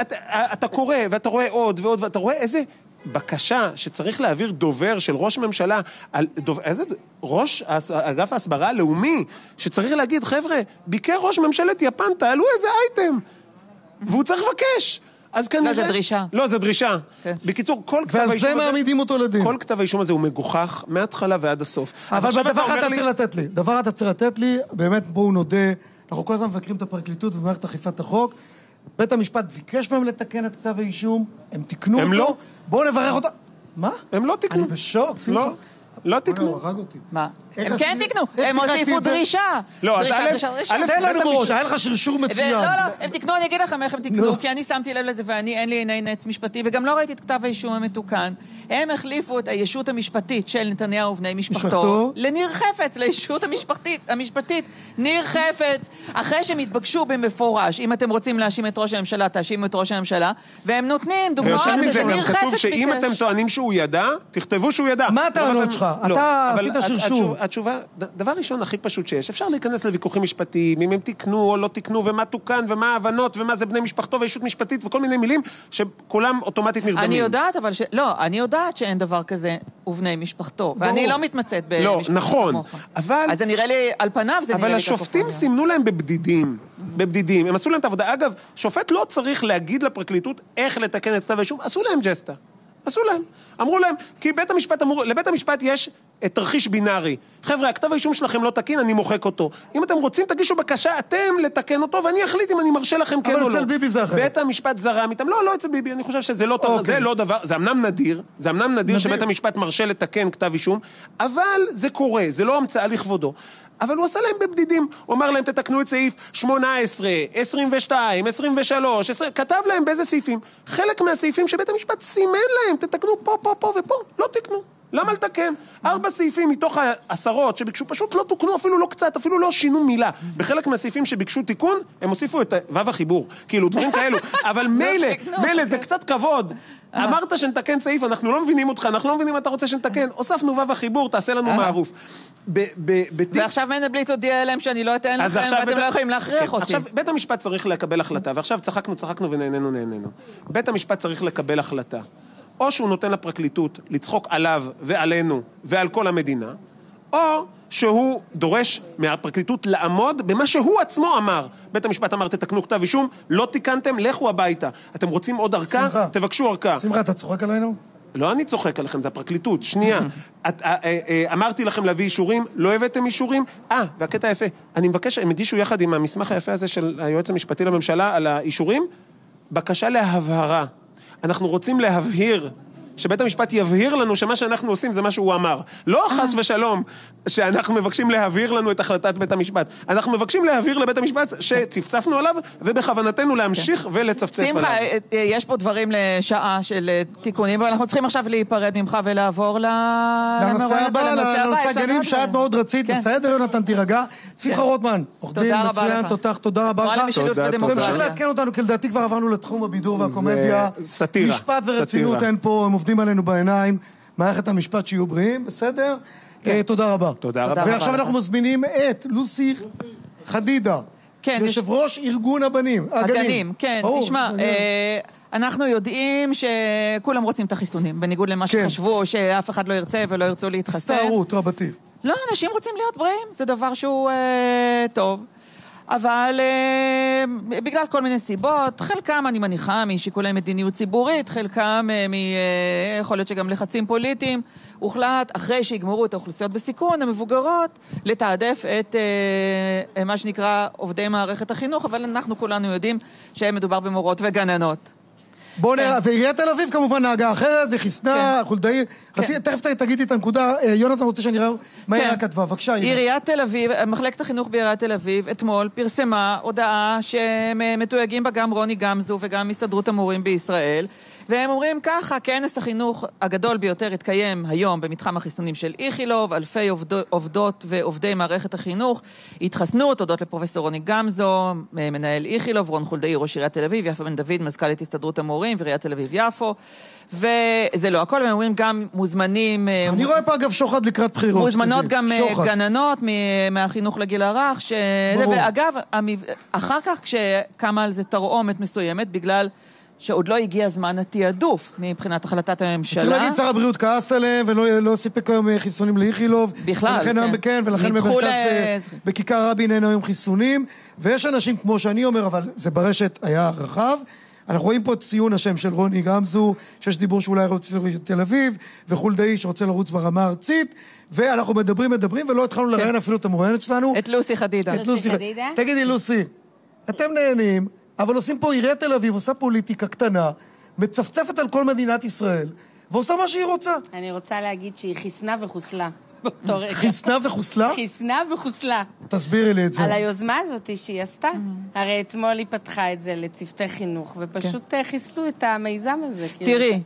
אתה קורא ואתה רואה עוד ועוד, ואתה רואה איזה בקשה שצריך להעביר דובר של ראש ממשלה, איזה ראש אגף ההסברה הלאומי, שצריך להגיד, חבר'ה, ביקר ראש ממשלת יפן, תעלו איזה אייטם. והוא צריך לבקש. אז כנראה... לא, זה דרישה. לא, זה דרישה. בקיצור, כל כתב האישום הזה... ועל זה מעמידים אותו לדין. כל כתב האישום הזה הוא מגוחך מההתחלה ועד הסוף. אבל בדבר אתה צריך לתת לי. דבר אתה צריך לתת לי, באמת בואו נודה, אנחנו כל הזמן מבקרים את הפרקליטות ומערכת אכיפת החוק. בית המשפט ביקש מהם לתקן את כתב האישום, הם תקנו אותו. לא. בואו נברך אותה. מה? הם לא תקנו. אני בשוק, לא. לא תקנו. מה? הם כן תקנו, הם הוסיפו דרישה. לא, אז תן לנו בראש, היה לך שרשור מצוין. לא, הם תקנו, אני אגיד לכם איך הם תקנו, כי אני שמתי לב לזה ואין לי עיני נץ משפטי, וגם לא ראיתי את כתב האישום המתוקן. הם החליפו את הישות המשפטית של נתניהו ובני משפחתו לניר חפץ, לישות המשפטית. ניר חפץ, אחרי שהם התבקשו במפורש, אם אתם רוצים להאשים את ראש הממשלה, תאשימו את ראש הממשלה, והם נותנים דוגמאות שזה ניר חפץ ביקש. שאם אתם טוענים שהוא ידע, תכתבו שהוא ידע. מה הטענות שלך? אתה עשית שרשור. התשובה, דבר ראשון הכי פשוט שיש, אפשר להיכנס לוויכוחים משפטיים, אם הם תקנו או לא תקנו, ומה תוקן, ומה ההבנות, ומה זה בני משפחתו וישות משפטית, וכל מיני מילים שכולם אוטומטית נרדמים. אני יודעת, אבל אני יודעת שאין דבר כזה ובני משפחתו, ואני לא מתמצאת במשפחתו. לא, נכון, אבל... אז זה נראה לי, על פניו זה נראה לי... אבל השופטים סימנו להם בבדידים, הם עשו להם את העבודה. אגב, שופט לא צריך להגיד לפרקליטות איך לתקן את כתב האישום, עשו להם ג'סטה. עשו להם. אמרו להם, כי לבית המשפט יש תרחיש בינארי. חבר'ה, הכתב האישום שלכם לא תקין, אני מוחק אותו. אם אתם רוצים, תגישו בקשה, אתם לתקן אותו, ואני אחליט אם אני מרשה לכם כן או לא. אבל אצל ביבי זה אחרת. בית המשפט זרם איתם. לא אצל ביבי, אני חושב שזה לא דבר, זה אמנם נדיר שבית המשפט מרשה לתקן כתב אישום, אבל זה קורה, זה לא המצאה לכבודו. אבל הוא עשה להם בבדידים, הוא אמר להם תתקנו את סעיף 18, 22, 23, כתב להם באיזה סעיפים. חלק מהסעיפים שבית המשפט סימן להם, תתקנו פה ופה, לא תקנו. למה לתקן? 4 סעיפים מתוך העשרות שביקשו פשוט לא תוקנו, אפילו לא קצת, אפילו לא שינו מילה. בחלק מהסעיפים שביקשו תיקון, הם הוסיפו את וו החיבור, כאילו דברים כאלו. אבל מילא, זה קצת כבוד. אמרת שנתקן סעיף, אנחנו לא מבינים אותך, אנחנו לא מבינים מה אתה רוצה שנתקן. הוספנו וו החיבור, תעשה לנו מערוף. ועכשיו מנדלבליט הודיע אליהם שאני לא אתן לכם, ואתם לא יכולים להכריח אותי. עכשיו, בית המשפט צריך לקבל החלטה, ועכשיו צחקנו ונהננו. בית המשפט צריך לקבל החלטה. או שהוא נותן לפרקליטות לצחוק עליו ועלינו ועל כל המדינה, או שהוא דורש מהפרקליטות לעמוד במה שהוא עצמו אמר. בית המשפט אמר, תתקנו כתב אישום, לא תיקנתם, לכו הביתה. אתם רוצים עוד ארכה? תבקשו ארכה. שמחה, אתה צוחק עלינו? לא אני צוחק עליכם, זה הפרקליטות. שנייה, אמרתי לכם להביא אישורים, לא הבאתם אישורים? והקטע יפה, אני מבקש, הם הגישו יחד עם המסמך היפה הזה של היועץ המשפטי לממשלה על האישורים, בקשה להבהרה. אנחנו רוצים להבהיר, שבית המשפט יבהיר לנו שמה שאנחנו עושים זה מה שהוא אמר. לא חס ושלום שאנחנו מבקשים להבהיר לנו את החלטת בית המשפט. אנחנו מבקשים להבהיר לבית המשפט שצפצפנו עליו, ובכוונתנו להמשיך ולצפצף עליו. שמחה, יש פה דברים לשעה של תיקונים, אבל אנחנו צריכים עכשיו להיפרד ממך ולעבור לנושא הבא, לנושא הגנים שאת מאוד רצית. בסדר, יונתן, תירגע. שמחה רוטמן, עורך דין מצוין, תודה רבה לך. תמשיך לעדכן אותנו, כי לדעתי כבר עברנו לתחום הבידור והקומדיה. משפט ורצינות אין פה, הם עובדים עלינו בעיניים, מערכת המשפט שיהיו בריאים, בסדר? תודה רבה. תודה רבה. ועכשיו אנחנו מזמינים את לוסי חדידה, יושב ראש ארגון הגנים. כן, תשמע, אנחנו יודעים שכולם רוצים את החיסונים, בניגוד למה שחשבו, שאף אחד לא ירצה ולא ירצו להתחסן. סתערות רבתי. לא, אנשים רוצים להיות בריאים, זה דבר שהוא טוב. אבל בגלל כל מיני סיבות, חלקם אני מניחה משיקולי מדיניות ציבורית, חלקם יכול להיות שגם לחצים פוליטיים, הוחלט אחרי שיגמרו את האוכלוסיות בסיכון, המבוגרות, לתעדף את מה שנקרא עובדי מערכת החינוך, אבל אנחנו כולנו יודעים שהם מדובר במורות וגננות. בואו נראה, ועיריית תל אביב כמובן נהגה אחרת, וחיסנה, חולדאי, תכף תגידי את הנקודה, יונתן רוצה שאני אראה מה היא הכתבה, בבקשה. עיריית תל אביב, מחלקת החינוך בעיריית תל אביב, אתמול פרסמה הודעה שמתויגים בה גם רוני גמזו וגם הסתדרות המורים בישראל, והם אומרים ככה, כנס החינוך הגדול ביותר התקיים היום במתחם החיסונים של איכילוב, אלפי עובדות ועובדי מערכת החינוך התחסנו, תודות לפרופסור רוני גמזו, מנהל איכילוב, רון חולדאי, ראש עיריית תל אביב, יפה בן דוד, מזכ"לית הסתדרות המורים ועיריית תל אביב יפו, וזה לא הכל, הם אומרים גם מוזמנים... אני רואה פה אגב שוחד לקראת בחירות. מוזמנות גם גננות מהחינוך לגיל הרך, ואגב, אחר כך כשקמה על זה תרעומת מסוימת, בגלל שעוד לא הגיע זמן התיעדוף מבחינת החלטת הממשלה. צריך להגיד, שר הבריאות כעס עליהם, ולא סיפק היום חיסונים לאיכילוב. בכלל, כן. ולכן במרכז, בכיכר רבין אין היום חיסונים, ויש אנשים, כמו שאני אומר, אבל זה ברשת היה רחב, אנחנו רואים פה ציון השם של רוני גמזו, שיש דיבור שאולי רוצה לרוץ לתל אביב, וחולדאי שרוצה לרוץ ברמה הארצית, ואנחנו מדברים, ולא התחלנו לראיין אפילו את המוראיינת שלנו. את לוסי חדידה. תגידי, לוסי, אתם נהנים, אבל עושים פה עיריית תל אביב, עושה פוליטיקה קטנה, מצפצפת על כל מדינת ישראל, ועושה מה שהיא רוצה. אני רוצה להגיד שהיא חיסנה וחוסלה. חיסנה וחוסלה? חיסנה וחוסלה. תסבירי לי את זה. על היוזמה הזאת שהיא עשתה. הרי אתמול היא פתחה את זה לצוותי חינוך, ופשוט חיסלו את המיזם הזה. תראי,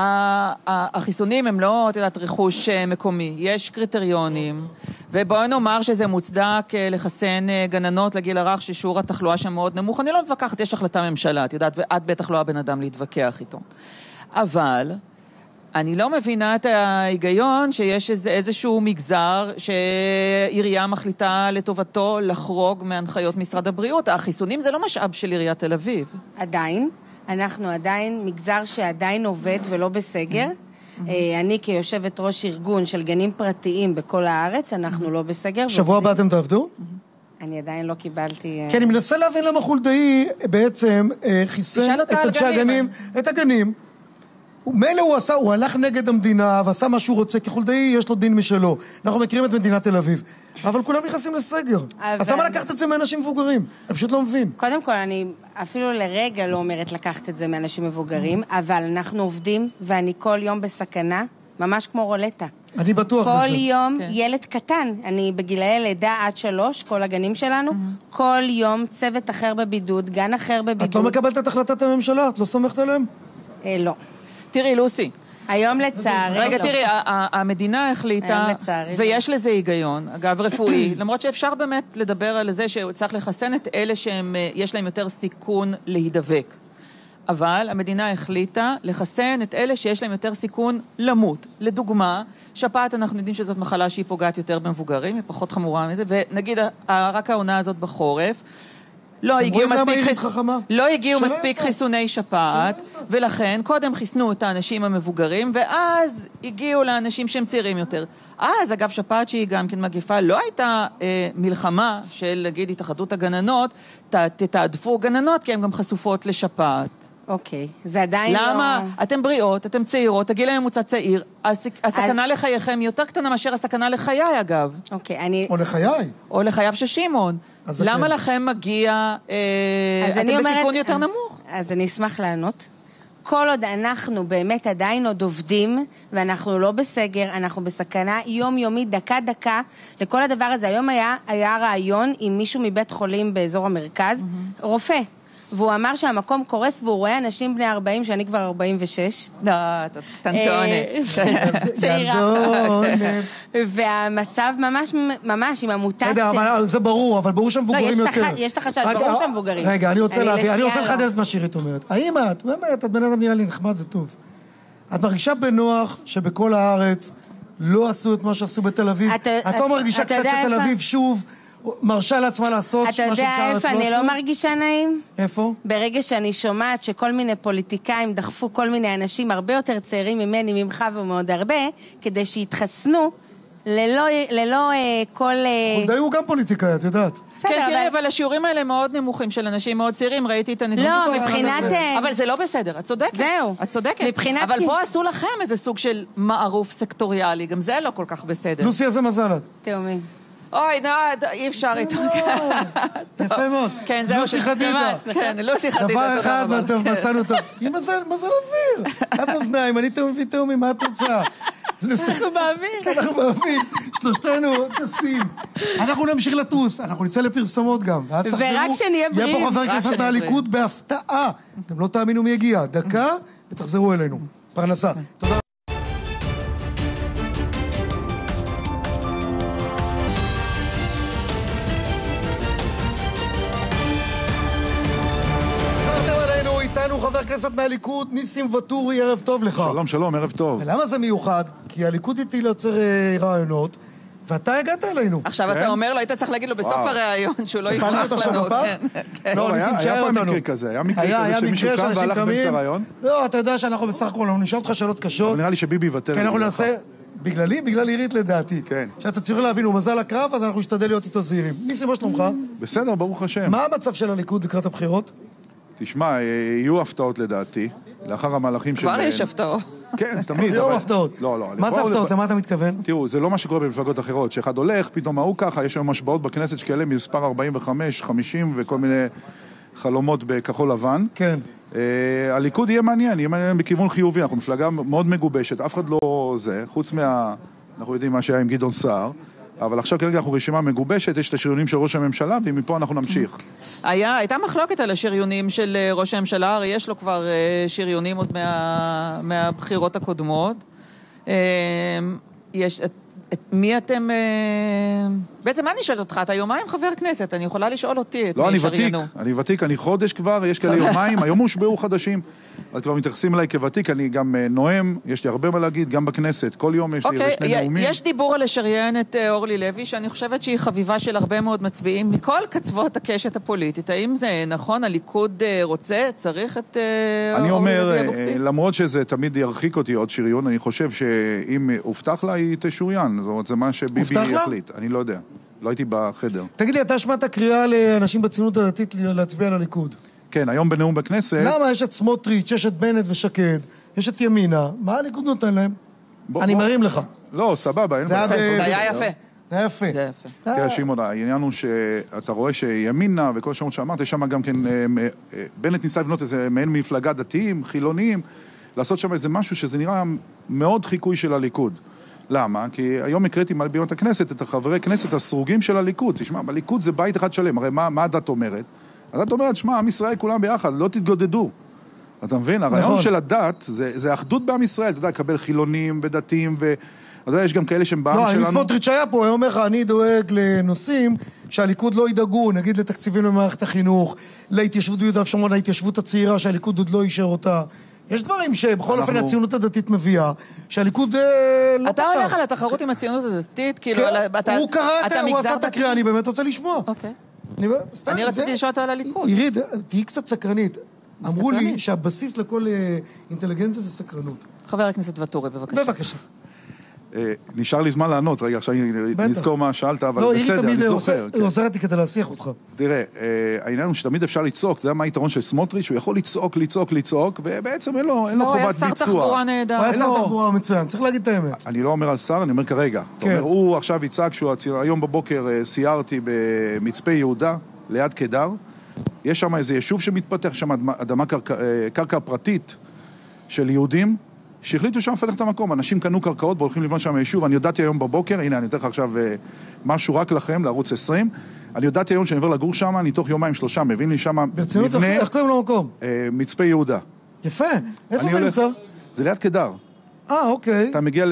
החיסונים הם לא, את יודעת, רכוש מקומי. יש קריטריונים, ובואי נאמר שזה מוצדק לחסן גננות לגיל הרך, ששיעור התחלואה שם מאוד נמוך. אני לא מבקחת, יש החלטה ממשלה, את יודעת, ואת בטח לא הבן אדם להתווכח איתו. אבל... אני לא מבינה את ההיגיון שיש איזשהו מגזר שעירייה מחליטה לטובתו לחרוג מהנחיות משרד הבריאות. החיסונים זה לא משאב של עיריית תל אביב. עדיין. אנחנו עדיין מגזר שעדיין עובד ולא בסגר. אני כיושבת ראש ארגון של גנים פרטיים בכל הארץ, אנחנו לא בסגר. שבוע הבא אתם תעבדו? אני עדיין לא קיבלתי... כן, אני מנסה להבין למה חולדאי בעצם חיסן את אנשי הגנים, את הגנים. מילא הוא הלך נגד המדינה ועשה מה שהוא רוצה, כי חולדאי יש לו דין משלו. אנחנו מכירים את מדינת תל אביב. אבל כולם נכנסים לסגר. אז למה לקחת את זה מאנשים מבוגרים? אני פשוט לא מבין. קודם כל, אני אפילו לרגע לא אומרת לקחת את זה מאנשים מבוגרים, אבל אנחנו עובדים, ואני כל יום בסכנה, ממש כמו רולטה. אני בטוח בזה. כל יום ילד קטן, אני בגילאי לידה עד 3, כל הגנים שלנו, כל יום צוות אחר בבידוד, גן אחר בבידוד. את לא מקבלת את החלטת הממשלה? את לא סומכת עליהם? לא. תראי, לוסי. היום לצערי. רגע, תראי, המדינה החליטה, ויש לזה היגיון, אגב רפואי, למרות שאפשר באמת לדבר על זה שצריך לחסן את אלה שיש להם יותר סיכון להידבק. אבל המדינה החליטה לחסן את אלה שיש להם יותר סיכון למות. לדוגמה, שפעת, אנחנו יודעים שזאת מחלה שהיא פוגעת יותר במבוגרים, היא פחות חמורה מזה, ונגיד רק העונה הזאת בחורף, לא הגיעו מספיק חיסוני שפעת, ולכן קודם חיסנו את האנשים המבוגרים, ואז הגיעו לאנשים שהם צעירים יותר. אז, אגב, שפעת שהיא גם כן מגיפה, לא הייתה מלחמה של, נגיד, התאחדות הגננות, תתעדפו גננות, כי הן גם חשופות לשפעת. אוקיי, זה עדיין לא... למה? אתם בריאות, אתם צעירות, הגיל הממוצע צעיר, הסכנה לחייכם יותר קטנה מאשר הסכנה לחיי, אגב. אוקיי, אני... או לחיי. או לחייו של שימון. למה לכם מגיע... אתם בסיכון יותר נמוך? אז אני אשמח לענות. כל עוד אנחנו באמת עדיין עוד עובדים, ואנחנו לא בסגר, אנחנו בסכנה יומיומית, דקה, לכל הדבר הזה. היום היה רעיון עם מישהו מבית חולים באזור המרכז, רופא. והוא אמר שהמקום קורס, והוא רואה אנשים בני 40, שאני כבר 46. לא, טנטונת. צעירה. והמצב ממש עם המוטציה. זה ברור, אבל ברור שמבוגרים יותר. יש את החשש, ברור שמבוגרים. רגע, אני רוצה לחדד את מה שירית אומרת. האם את, באמת, את בן אדם נראה לי נחמד וטוב. את מרגישה בנוח שבכל הארץ לא עשו את מה שעשו בתל אביב? את לא מרגישה קצת שתל אביב שוב... מרשה לעצמה לעשות מה שאפשר לעצמה לעשות? אתה יודע איפה אני לא מרגישה נעים? איפה? ברגע שאני שומעת שכל מיני פוליטיקאים דחפו כל מיני אנשים הרבה יותר צעירים ממני, ממך ומאוד הרבה, כדי שיתחסנו ללא כל... חולדאי הוא גם פוליטיקאי, את יודעת. כן, תראי, אבל השיעורים האלה מאוד נמוכים של אנשים מאוד צעירים, ראיתי את הנתונים. לא, מבחינת... אבל זה לא בסדר, את צודקת. זהו. את צודקת. אבל פה עשו לכם איזה סוג של מערוף סקטוריאלי, גם זה לא כל כך בסדר. לוסי, איזה מזל את? תאומי. אוי, אי אפשר איתו. יפה מאוד. כן, זהו. לוסי חדידה. כן, לוסי חדידה. דבר אחד, מצאנו טוב. עם מזל אוויר. את אוזניים, אני מביא תאומים, מה את עושה? אנחנו באוויר. אנחנו באוויר. שלושתנו טסים. אנחנו נמשיך לטוס. אנחנו נצא לפרסומות גם. ורק שנהיה בריאים. יהיה פה חבר כנסת מהליכוד בהפתעה. אתם לא תאמינו מי יגיע. דקה ותחזרו אלינו. פרנסה. תודה. חבר כנסת מהליכוד, ניסים וטורי, ערב טוב לך. שלום, שלום, ערב טוב. ולמה זה מיוחד? כי הליכוד איתי ליוצר רעיונות, ואתה הגעת אלינו. עכשיו אתה אומר לו, היית צריך להגיד לו בסוף הרעיון, שהוא לא יברח לנו. לא, ניסים תשאר אותנו. היה מקרה כזה, היה מקרה כזה שמישהו קם והלך באמצע הרעיון. לא, אתה יודע שאנחנו בסך הכל, אנחנו נשאל אותך שאלות קשות. אבל נראה לי שביבי יוותר. כן, אנחנו נעשה, בגלל עירית לדעתי. כן. שאתה צריך להבין, הוא מזל הקרב, אז אנחנו נשתדל להיות איתו זהירים. ניסים, מה שלומך? בסדר, ברוך השם. מה המצב של הליכוד לקראת הבחירות? תשמע, יהיו הפתעות לדעתי, לאחר המהלכים של... כבר יש הפתעות. כן, תמיד. יהיו הפתעות. לא. מה זה הפתעות? למה אתה מתכוון? תראו, זה לא מה שקורה במפלגות אחרות, שאחד הולך, פתאום ההוא ככה, יש היום השבעות בכנסת שכאלה מספר 45, 50 וכל מיני חלומות בכחול לבן. כן. הליכוד יהיה מעניין בכיוון חיובי, אנחנו מפלגה מאוד מגובשת, אף אחד לא זה, חוץ אנחנו יודעים מה שהיה עם גדעון סער. אבל עכשיו כרגע אנחנו רשימה מגובשת, יש את השריונים של ראש הממשלה, ומפה אנחנו נמשיך. הייתה מחלוקת על השריונים של ראש הממשלה, הרי יש לו כבר שריונים עוד מהבחירות הקודמות. מי אתם... בעצם מה אני שואלת אותך? אתה יומיים חבר כנסת, אני יכולה לשאול אותי את מי שריינו. אני ותיק, אני חודש כבר, יש כאלה יומיים, היום הושבעו חדשים. אז כבר מתייחסים אליי כוותיק, אני גם נואם, יש לי הרבה מה להגיד, גם בכנסת, כל יום יש לי שני נאומים. יש דיבור על לשריין את אורלי לוי, שאני חושבת שהיא חביבה של הרבה מאוד מצביעים, מכל קצוות הקשת הפוליטית. האם זה נכון, הליכוד רוצה, צריך את אורלי לוי אבוקסיס? אני אומר, למרות שזה תמיד ירחיק אותי עוד שריון, אני חושב שאם הובטח לה, היא תשוריין. זאת אומרת, זה מה שביבי יחליט. אני לא יודע. לא הייתי בחדר. תגיד לי, אתה שמעת קריאה לאנשים בציונות הדתית להצביע על הליכוד? כן, היום בנאום בכנסת... למה? יש את סמוטריץ', יש את בנט ושקד, יש את ימינה. מה הליכוד נותן להם? אני מרים לך. לא, סבבה. זה היה יפה. זה היה יפה. כן, שמעון, העניין הוא שאתה רואה שימינה וכל שמות שאמרת, יש שם גם כן... בנט ניסה לבנות איזה מעין מפלגה דתיים, חילוניים, לעשות שם איזה משהו שזה נראה מאוד חיקוי של הליכוד. למה? כי היום הקראתי מעל בימת הכנסת את החברי כנסת הסרוגים של הליכוד. תשמע, בליכוד זה בית אחד שלם. הרי מה הדת אומרת? הדת אומרת, שמע, עם ישראל כולם ביחד, לא תתגודדו. אתה מבין? הרעיון של הדת זה אחדות בעם ישראל. אתה יודע, לקבל חילונים ודתיים אתה יודע, יש גם כאלה שהם בעם שלנו... לא, אם סמוטריץ' היה פה, הוא אומר לך, אני דואג לנושאים שהליכוד לא ידאגו, נגיד לתקציבים למערכת החינוך, להתיישבות ביהודה ושומרון, להתיישבות הצעירה שהליכוד עוד לא אישר אותה. יש דברים שבכל אופן הציונות הדתית מביאה, שהליכוד לא אתה הולך על התחרות עם הציונות הדתית, כאילו... הוא קרא, הוא עשה את הקריאה, אני באמת רוצה לשמוע. אוקיי. אני רציתי לשאול אותו על הליכוד. עירית, תהי קצת סקרנית. אמרו לי שהבסיס לכל אינטליגנציה זה סקרנות. חבר הכנסת וטורי, בבקשה. בבקשה. נשאר לי זמן לענות, רגע, עכשיו נזכור מה שאלת, אבל לא, בסדר, אני זוכר. היא עוזרת לי כדי להסיח אותך. תראה, העניין הוא שתמיד אפשר לצעוק, אתה יודע מה היתרון של סמוטריץ'? הוא יכול לצעוק, ובעצם אין לו חובת ביצוע. הוא היה שר תחבורה נהדר. הוא היה שר תחבורה מצוין, צריך להגיד את האמת. אני לא אומר על שר, אני אומר כרגע. הוא עכשיו יצעק היום בבוקר סיירתי במצפה יהודה, ליד קדר, יש שם איזה יישוב שמתפתח, שם אדמה קרקע פרטית של יהודים, שהחליטו שם לפתח את המקום. אנשים קנו קרקעות והולכים לבנות שם יישוב. אני יודעתי היום בבוקר, הנה אני נותן לך עכשיו משהו רק לכם, לערוץ 20. אני יודעתי היום שאני עובר לגור שם, אני תוך יומיים 3 מבין לי שם מבנה... איך קוראים למקום? מצפה יהודה. יפה. איפה זה נמצא? זה ליד קדר. אוקיי. אתה מגיע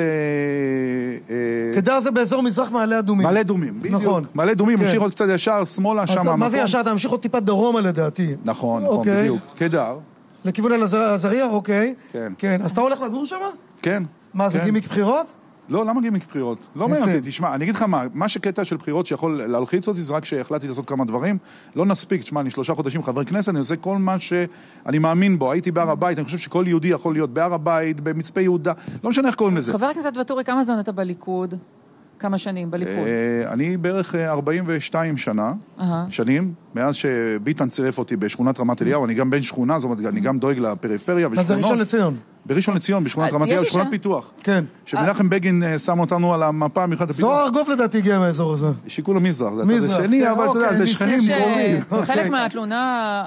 קדר זה באזור מזרח מעלה אדומים. מעלה אדומים, בדיוק. נכון. מעלה אדומים, ממשיך עוד קצת ישר, שמאלה, שם המקום. מה זה ישר? אתה ממשיך עוד טיפה דרומה לדעתי. נכון, בדיוק. קדר. לכיוון אלעזריה, אוקיי. כן. אז אתה הולך לגור שם? כן. מה, זה גימיק בחירות? לא, למה גימיק בחירות? לא מעניין אותי, תשמע, אני אגיד לך מה שקטע של בחירות שיכול להלחיץ אותי, זה רק שהחלטתי לעשות כמה דברים, לא נספיק, תשמע, אני 3 חודשים חבר כנסת, אני עושה כל מה שאני מאמין בו, הייתי בהר הבית, אני חושב שכל יהודי יכול להיות בהר הבית, במצפה יהודה, לא משנה איך קוראים לזה. חבר הכנסת וטורי, כמה זמן אתה בליכוד? כמה שנים בליכוד? אני בערך 42 שנים, מאז שביטן צירף אותי בשכונת רמת אליהו, אני גם בן שכונה, זאת אומרת, אני גם דואג לפריפריה ושכונות. מה זה ראשון לציון? בראשון לציון, בשכונת רמת אליהו, בשכונת פיתוח. כן. שמנחם בגין שם אותנו על המפה מיוחדת הפיתוח. זוהר ארגוב לדעתי הגיע מהאזור הזה. שיקול המזרח, זה הצד השני, אבל אתה יודע, זה שכנים קרובים. חלק מהתלונה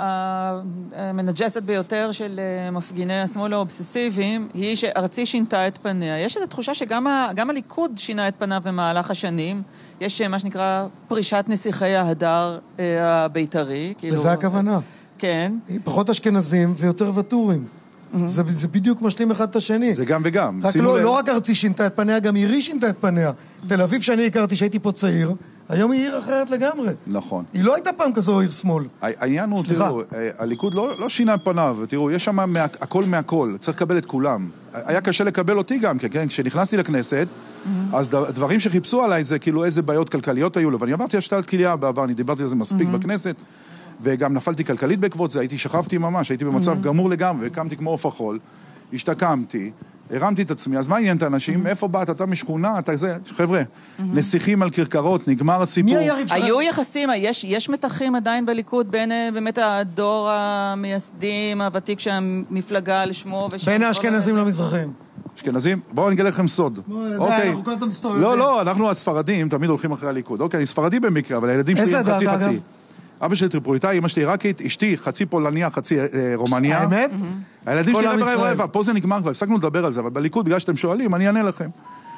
המנג'סת ביותר של מפגיני השמאל האובססיביים, היא שארצי שינתה את פניה. יש איזו תחושה שגם הליכוד שינה את פניו במהלך השנים. יש מה שנקרא פרישת נסיכי ההדר הבית"רי. וזה הכוונה. כן. פחות אשכנזים ויותר וטורים. זה בדיוק משלים אחד את השני. זה גם וגם. רק לא רק ארצי שינתה את פניה, גם עירי שינתה את פניה. תל אביב שאני הכרתי שהייתי פה צעיר, היום היא עיר אחרת לגמרי. נכון. היא לא הייתה פעם כזו עיר שמאל. העניין הוא, תראו, הליכוד לא שינה את פניו, תראו, יש שם הכל מהכל, צריך לקבל את כולם. היה קשה לקבל אותי גם, כן? כשנכנסתי לכנסת, אז דברים שחיפשו עליי זה כאילו איזה בעיות כלכליות היו לו, ואני אמרתי השתלת כליה בעבר, אני דיברתי על זה מספיק בכנסת, וגם נפלתי כלכלית בעקבות זה, שכבתי ממש, הייתי במצב גמור לגמרי, וקמתי כמו עוף החול, השתקמתי, הרמתי את עצמי, אז מה עניין את האנשים? מאיפה באת? אתה משכונה? אתה זה? חבר'ה, נסיכים על כרכרות, נגמר הסיפור. היו יחסים, יש מתחים עדיין בליכוד בין באמת הדור המייסדים, הוותיק שהמפלגה לשמו בין האשכנזים למזרחים. אשכנזים? בואו אני אגלה לכם סוד. אנחנו כל הזמן מסתובבים. לא, אנחנו הספרדים תמיד הולכים אחרי הליכוד. אוקיי, אני ספרדי במקרה, אבל הילדים שלי הם חצי. אבא שלי טריפוליטאי, אמא שלי עיראקית, אשתי חצי פולניה, חצי רומניה. האמת? הילדים שלי רבע, פה זה נגמר כבר, הפסקנו לדבר על זה, אבל בליכוד, בגלל שאתם שואלים, אני אענה לכם.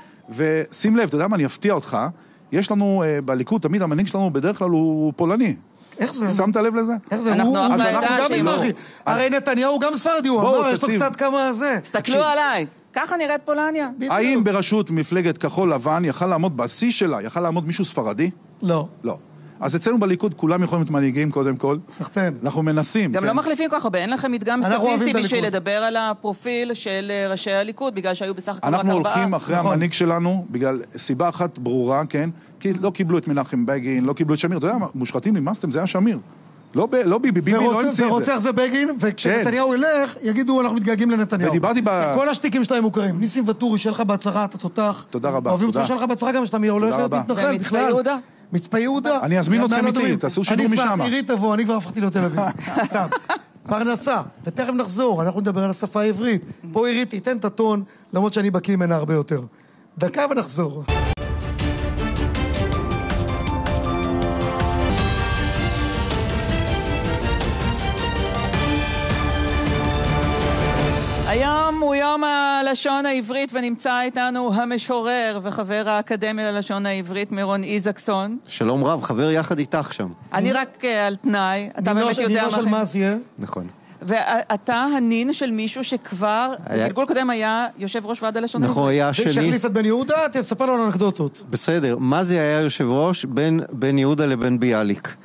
ושים לב, אתה יודע מה, אני אפתיע אותך, יש לנו בליכוד, תמיד המנהיג שלנו בדרך כלל הוא פולני. איך זה? שמת לב לזה? איך זה? הוא גם מזרחי. הרי נתניהו הוא גם ספרדי, הוא אמר, יש לו קצת כמה זה. תסתכלו עליי. ככה נראית פולניה. האם בראשות מפלגת כחול לבן יכל לעמוד בשיא שלה, יכל לעמוד מישהו ספרדי? לא. לא. אז אצלנו בליכוד כולם יכולים להיות מנהיגים קודם כל. סחטן. אנחנו מנסים. גם לא מחליפים כל כך הרבה, אין לכם מדגם סטטיסטי בשביל לדבר על הפרופיל של ראשי הליכוד, בגלל שהיו בסך הכל רק 4. אנחנו הולכים אחרי המנהיג שלנו, בגלל סיבה אחת ברורה, כן? כי לא קיבלו את מנחם בגין, לא קיבלו את שמיר. אתה יודע, מושחתים נמאסתם, זה היה שמיר. לא ביבי לא המציא את זה. ורוצח זה בגין, וכשנתניהו ילך, יגידו אנחנו מתגעגעים לנתניהו. ודיברתי כל השתיקים שלהם מוכרים. ניסים ואטורי, שיהיה לך בהצלחה, אתה תותח. תודה רבה. אוהבים אותך, שיהיה לך בהצלחה גם שאתה הולך להיות מתנחל בכלל. מצפה יהודה. אני אזמין אתכם איתי, תעשו שידור משם. אני אשמח, עירית תבוא, אני כבר הפכתי לו תל אביב. סתם. פרנסה, ותכף נחזור, אנחנו נדבר על השפה העברית. פה עירית, תיתן את הטון, למרות שאני בקיא ממנה הרבה יותר. דקה ונחזור. היום הוא יום הלשון העברית ונמצא איתנו המשורר וחבר האקדמיה ללשון העברית מירון איזקסון. שלום רב, חבר יחד איתך שם. אני רק על תנאי, אתה באמת יודע מה של מה זה יהיה? נכון. ואתה הנין של מישהו שכבר, בגלגול קודם היה יושב ראש ועד הלשון העברית. נכון, היה שני. שהחליף את בן יהודה, תספר לנו אנקדוטות. בסדר, מה זה היה יושב ראש בין בן יהודה לבין ביאליק?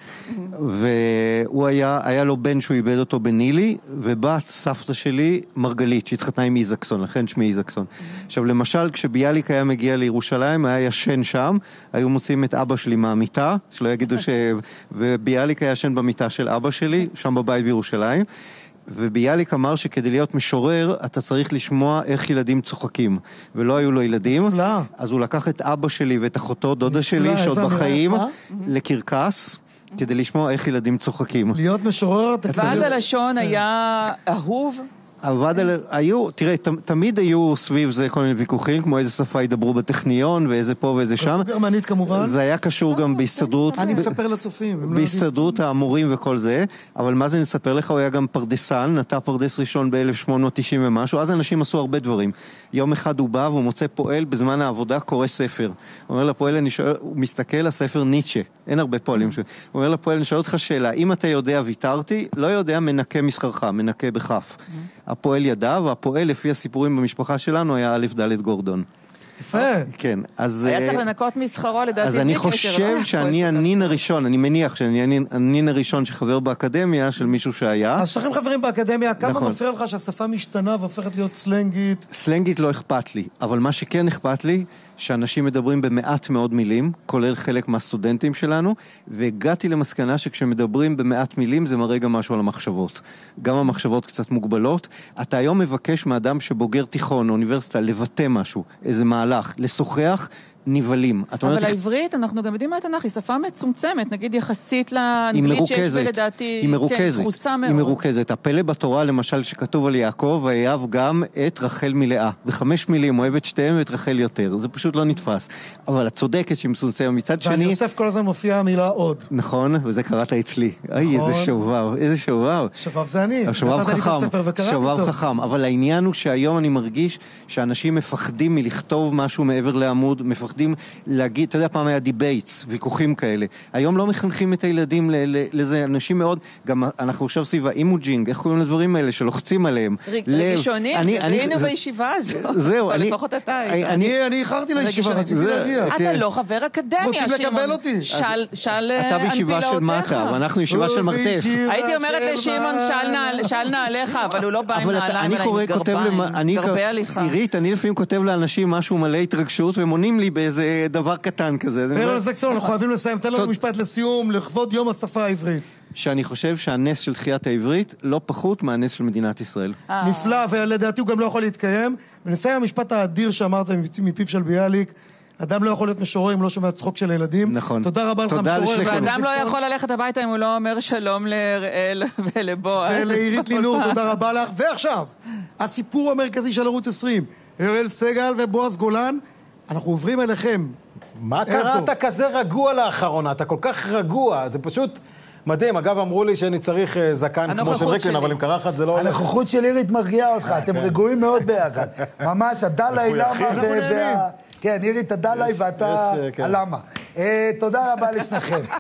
והוא היה לו בן שהוא איבד אותו בנילי, ובת סבתא שלי מרגלית, שהתחתנה עם איזקסון, לכן שמי איזקסון. עכשיו למשל, כשביאליק היה מגיע לירושלים, היה ישן שם, היו מוצאים את אבא שלי מהמיטה, שלא יגידו וביאליק היה ישן במיטה של אבא שלי, שם בבית בירושלים. וביאליק אמר שכדי להיות משורר אתה צריך לשמוע איך ילדים צוחקים, ולא היו לו ילדים. נפלא. אז הוא לקח את אבא שלי ואת אחותו דודה שלי שעוד בחיים לקרקס כדי לשמוע איך ילדים צוחקים. להיות משורר. ועד הלשון היה אהוב? תראה, תמיד היו סביב זה כל מיני ויכוחים, כמו איזה שפה ידברו בטכניון, ואיזה פה ואיזה שם. גרמנית כמובן. זה היה קשור גם בהסתדרות. אני מספר לצופים. בהסתדרות המורים וכל זה, אבל מה זה נספר לך? הוא היה גם פרדסן, נטע פרדס ראשון ב-1890 ומשהו, אז אנשים עשו הרבה דברים. יום אחד הוא בא והוא מוצא פועל בזמן העבודה, קורא ספר. הוא אומר לפועל, הוא מסתכל לספר ניטשה, אין הרבה פועלים. הוא אומר לפועל, אני שואל אותך שאלה, אם אתה יודע ויתרתי, לא יודע, מנקה מסחרך, מנקה בכף. הפועל ידע, והפועל לפי הסיפורים במשפחה שלנו היה א' ד' גורדון. יפה. כן, אז... היה צריך לנקות מסחרו לדעתי. אז אני חושב שאני הנין הראשון, אני מניח שאני הנין הראשון שחבר באקדמיה של מישהו שהיה. אז שכם חברים באקדמיה, כמה מפריע לך שהשפה משתנה והופכת להיות סלנגית? סלנגית לא אכפת לי, אבל מה שכן אכפת לי, שאנשים מדברים במעט מאוד מילים, כולל חלק מהסטודנטים שלנו, והגעתי למסקנה שכשמדברים במעט מילים זה מראה גם משהו על המחשבות. גם המחשבות קצת מוגבלות. אתה היום מבקש מאדם שבוגר תיכון או אוניברסיטה לבטא משהו, איזה מהלך, לשוחח, נבלים. אבל העברית, אנחנו גם יודעים מה התנ"ך, היא שפה מצומצמת, נגיד יחסית לאנגלית שיש ולדעתי, כן, חוסה מאוד. היא מרוכזת. הפלא בתורה, למשל, שכתוב על יעקב, ויאהב גם את רחל מלאה. ב5 מילים, אוהב את שתיהם ואת רחל יותר. זה פשוט לא נתפס. אבל את צודקת שהיא מצומצמת. מצד שני... ואני יוסף כל הזמן מופיעה המילה עוד. נכון, וזה קראת אצלי. איזה שובב, איזה שובב. שובב זה אני. שובב חכם. שובב חכם. אבל העניין הוא שהיום אני מרגיש שאנשים מפחדים מלכתוב משהו מעבר לעמוד, מפחדים להגיד, אתה יודע, פעם היה דיבייטס, ויכוחים כאלה. היום לא מחנכים את הילדים לזה, אנשים מאוד, גם אנחנו עכשיו סביב האימוג'ינג, איך קוראים לדברים האלה, שלוחצים עליהם. ראשונים, היינו בישיבה הזו. זהו, לפחות אתה. אני איחרתי לישיבה, רציתי להגיע. אתה לא חבר אקדמיה. רוצים לקבל אותי. שאל אתה בישיבה של מטה, ואנחנו ישיבה של מרתף. הייתי אומרת לשמעון, שאל נעליך, אבל הוא לא בא עם נעליים, אלא עם גרבי הליכה. עירית, אני לפעמים כותב לאנשים משהו מלא התרגשות, ומונים לי באיזה דבר קטן כזה. פרל סקסון, אנחנו חייבים לסיים. תן לנו משפט לסיום, לכבוד יום השפה העברית. שאני חושב שהנס של תחיית העברית לא פחות מהנס של מדינת ישראל. נפלא, ולדעתי הוא גם לא יכול להתקיים. ונסיים המשפט האדיר שאמרת מפיו של ביאליק, אדם לא יכול להיות משורר אם לא שומע צחוק של ילדים. נכון. תודה רבה לך משורר. ואדם לא יכול ללכת הביתה אם הוא לא אומר שלום להראל ולבועז. ולעירית לינור, תודה רבה לך. ועכשיו, הסיפור המרכזי של ערוץ 20, הראל סגל ובועז גולן, אנחנו עוברים אליכם. מה קרה? אתה כזה רגוע לאחרונה, אתה כל כך רגוע, זה פשוט מדהים. אגב, אמרו לי שאני צריך זקן כמו של ריקלין, אבל עם קרחת זה לא הולך. הנוכחות של עירית מרגיעה אותך, אתם רגועים מאוד ביחד. ממש, הדלי למה כן, עירית הדלי ואתה הלמה. תודה רבה לשניכם.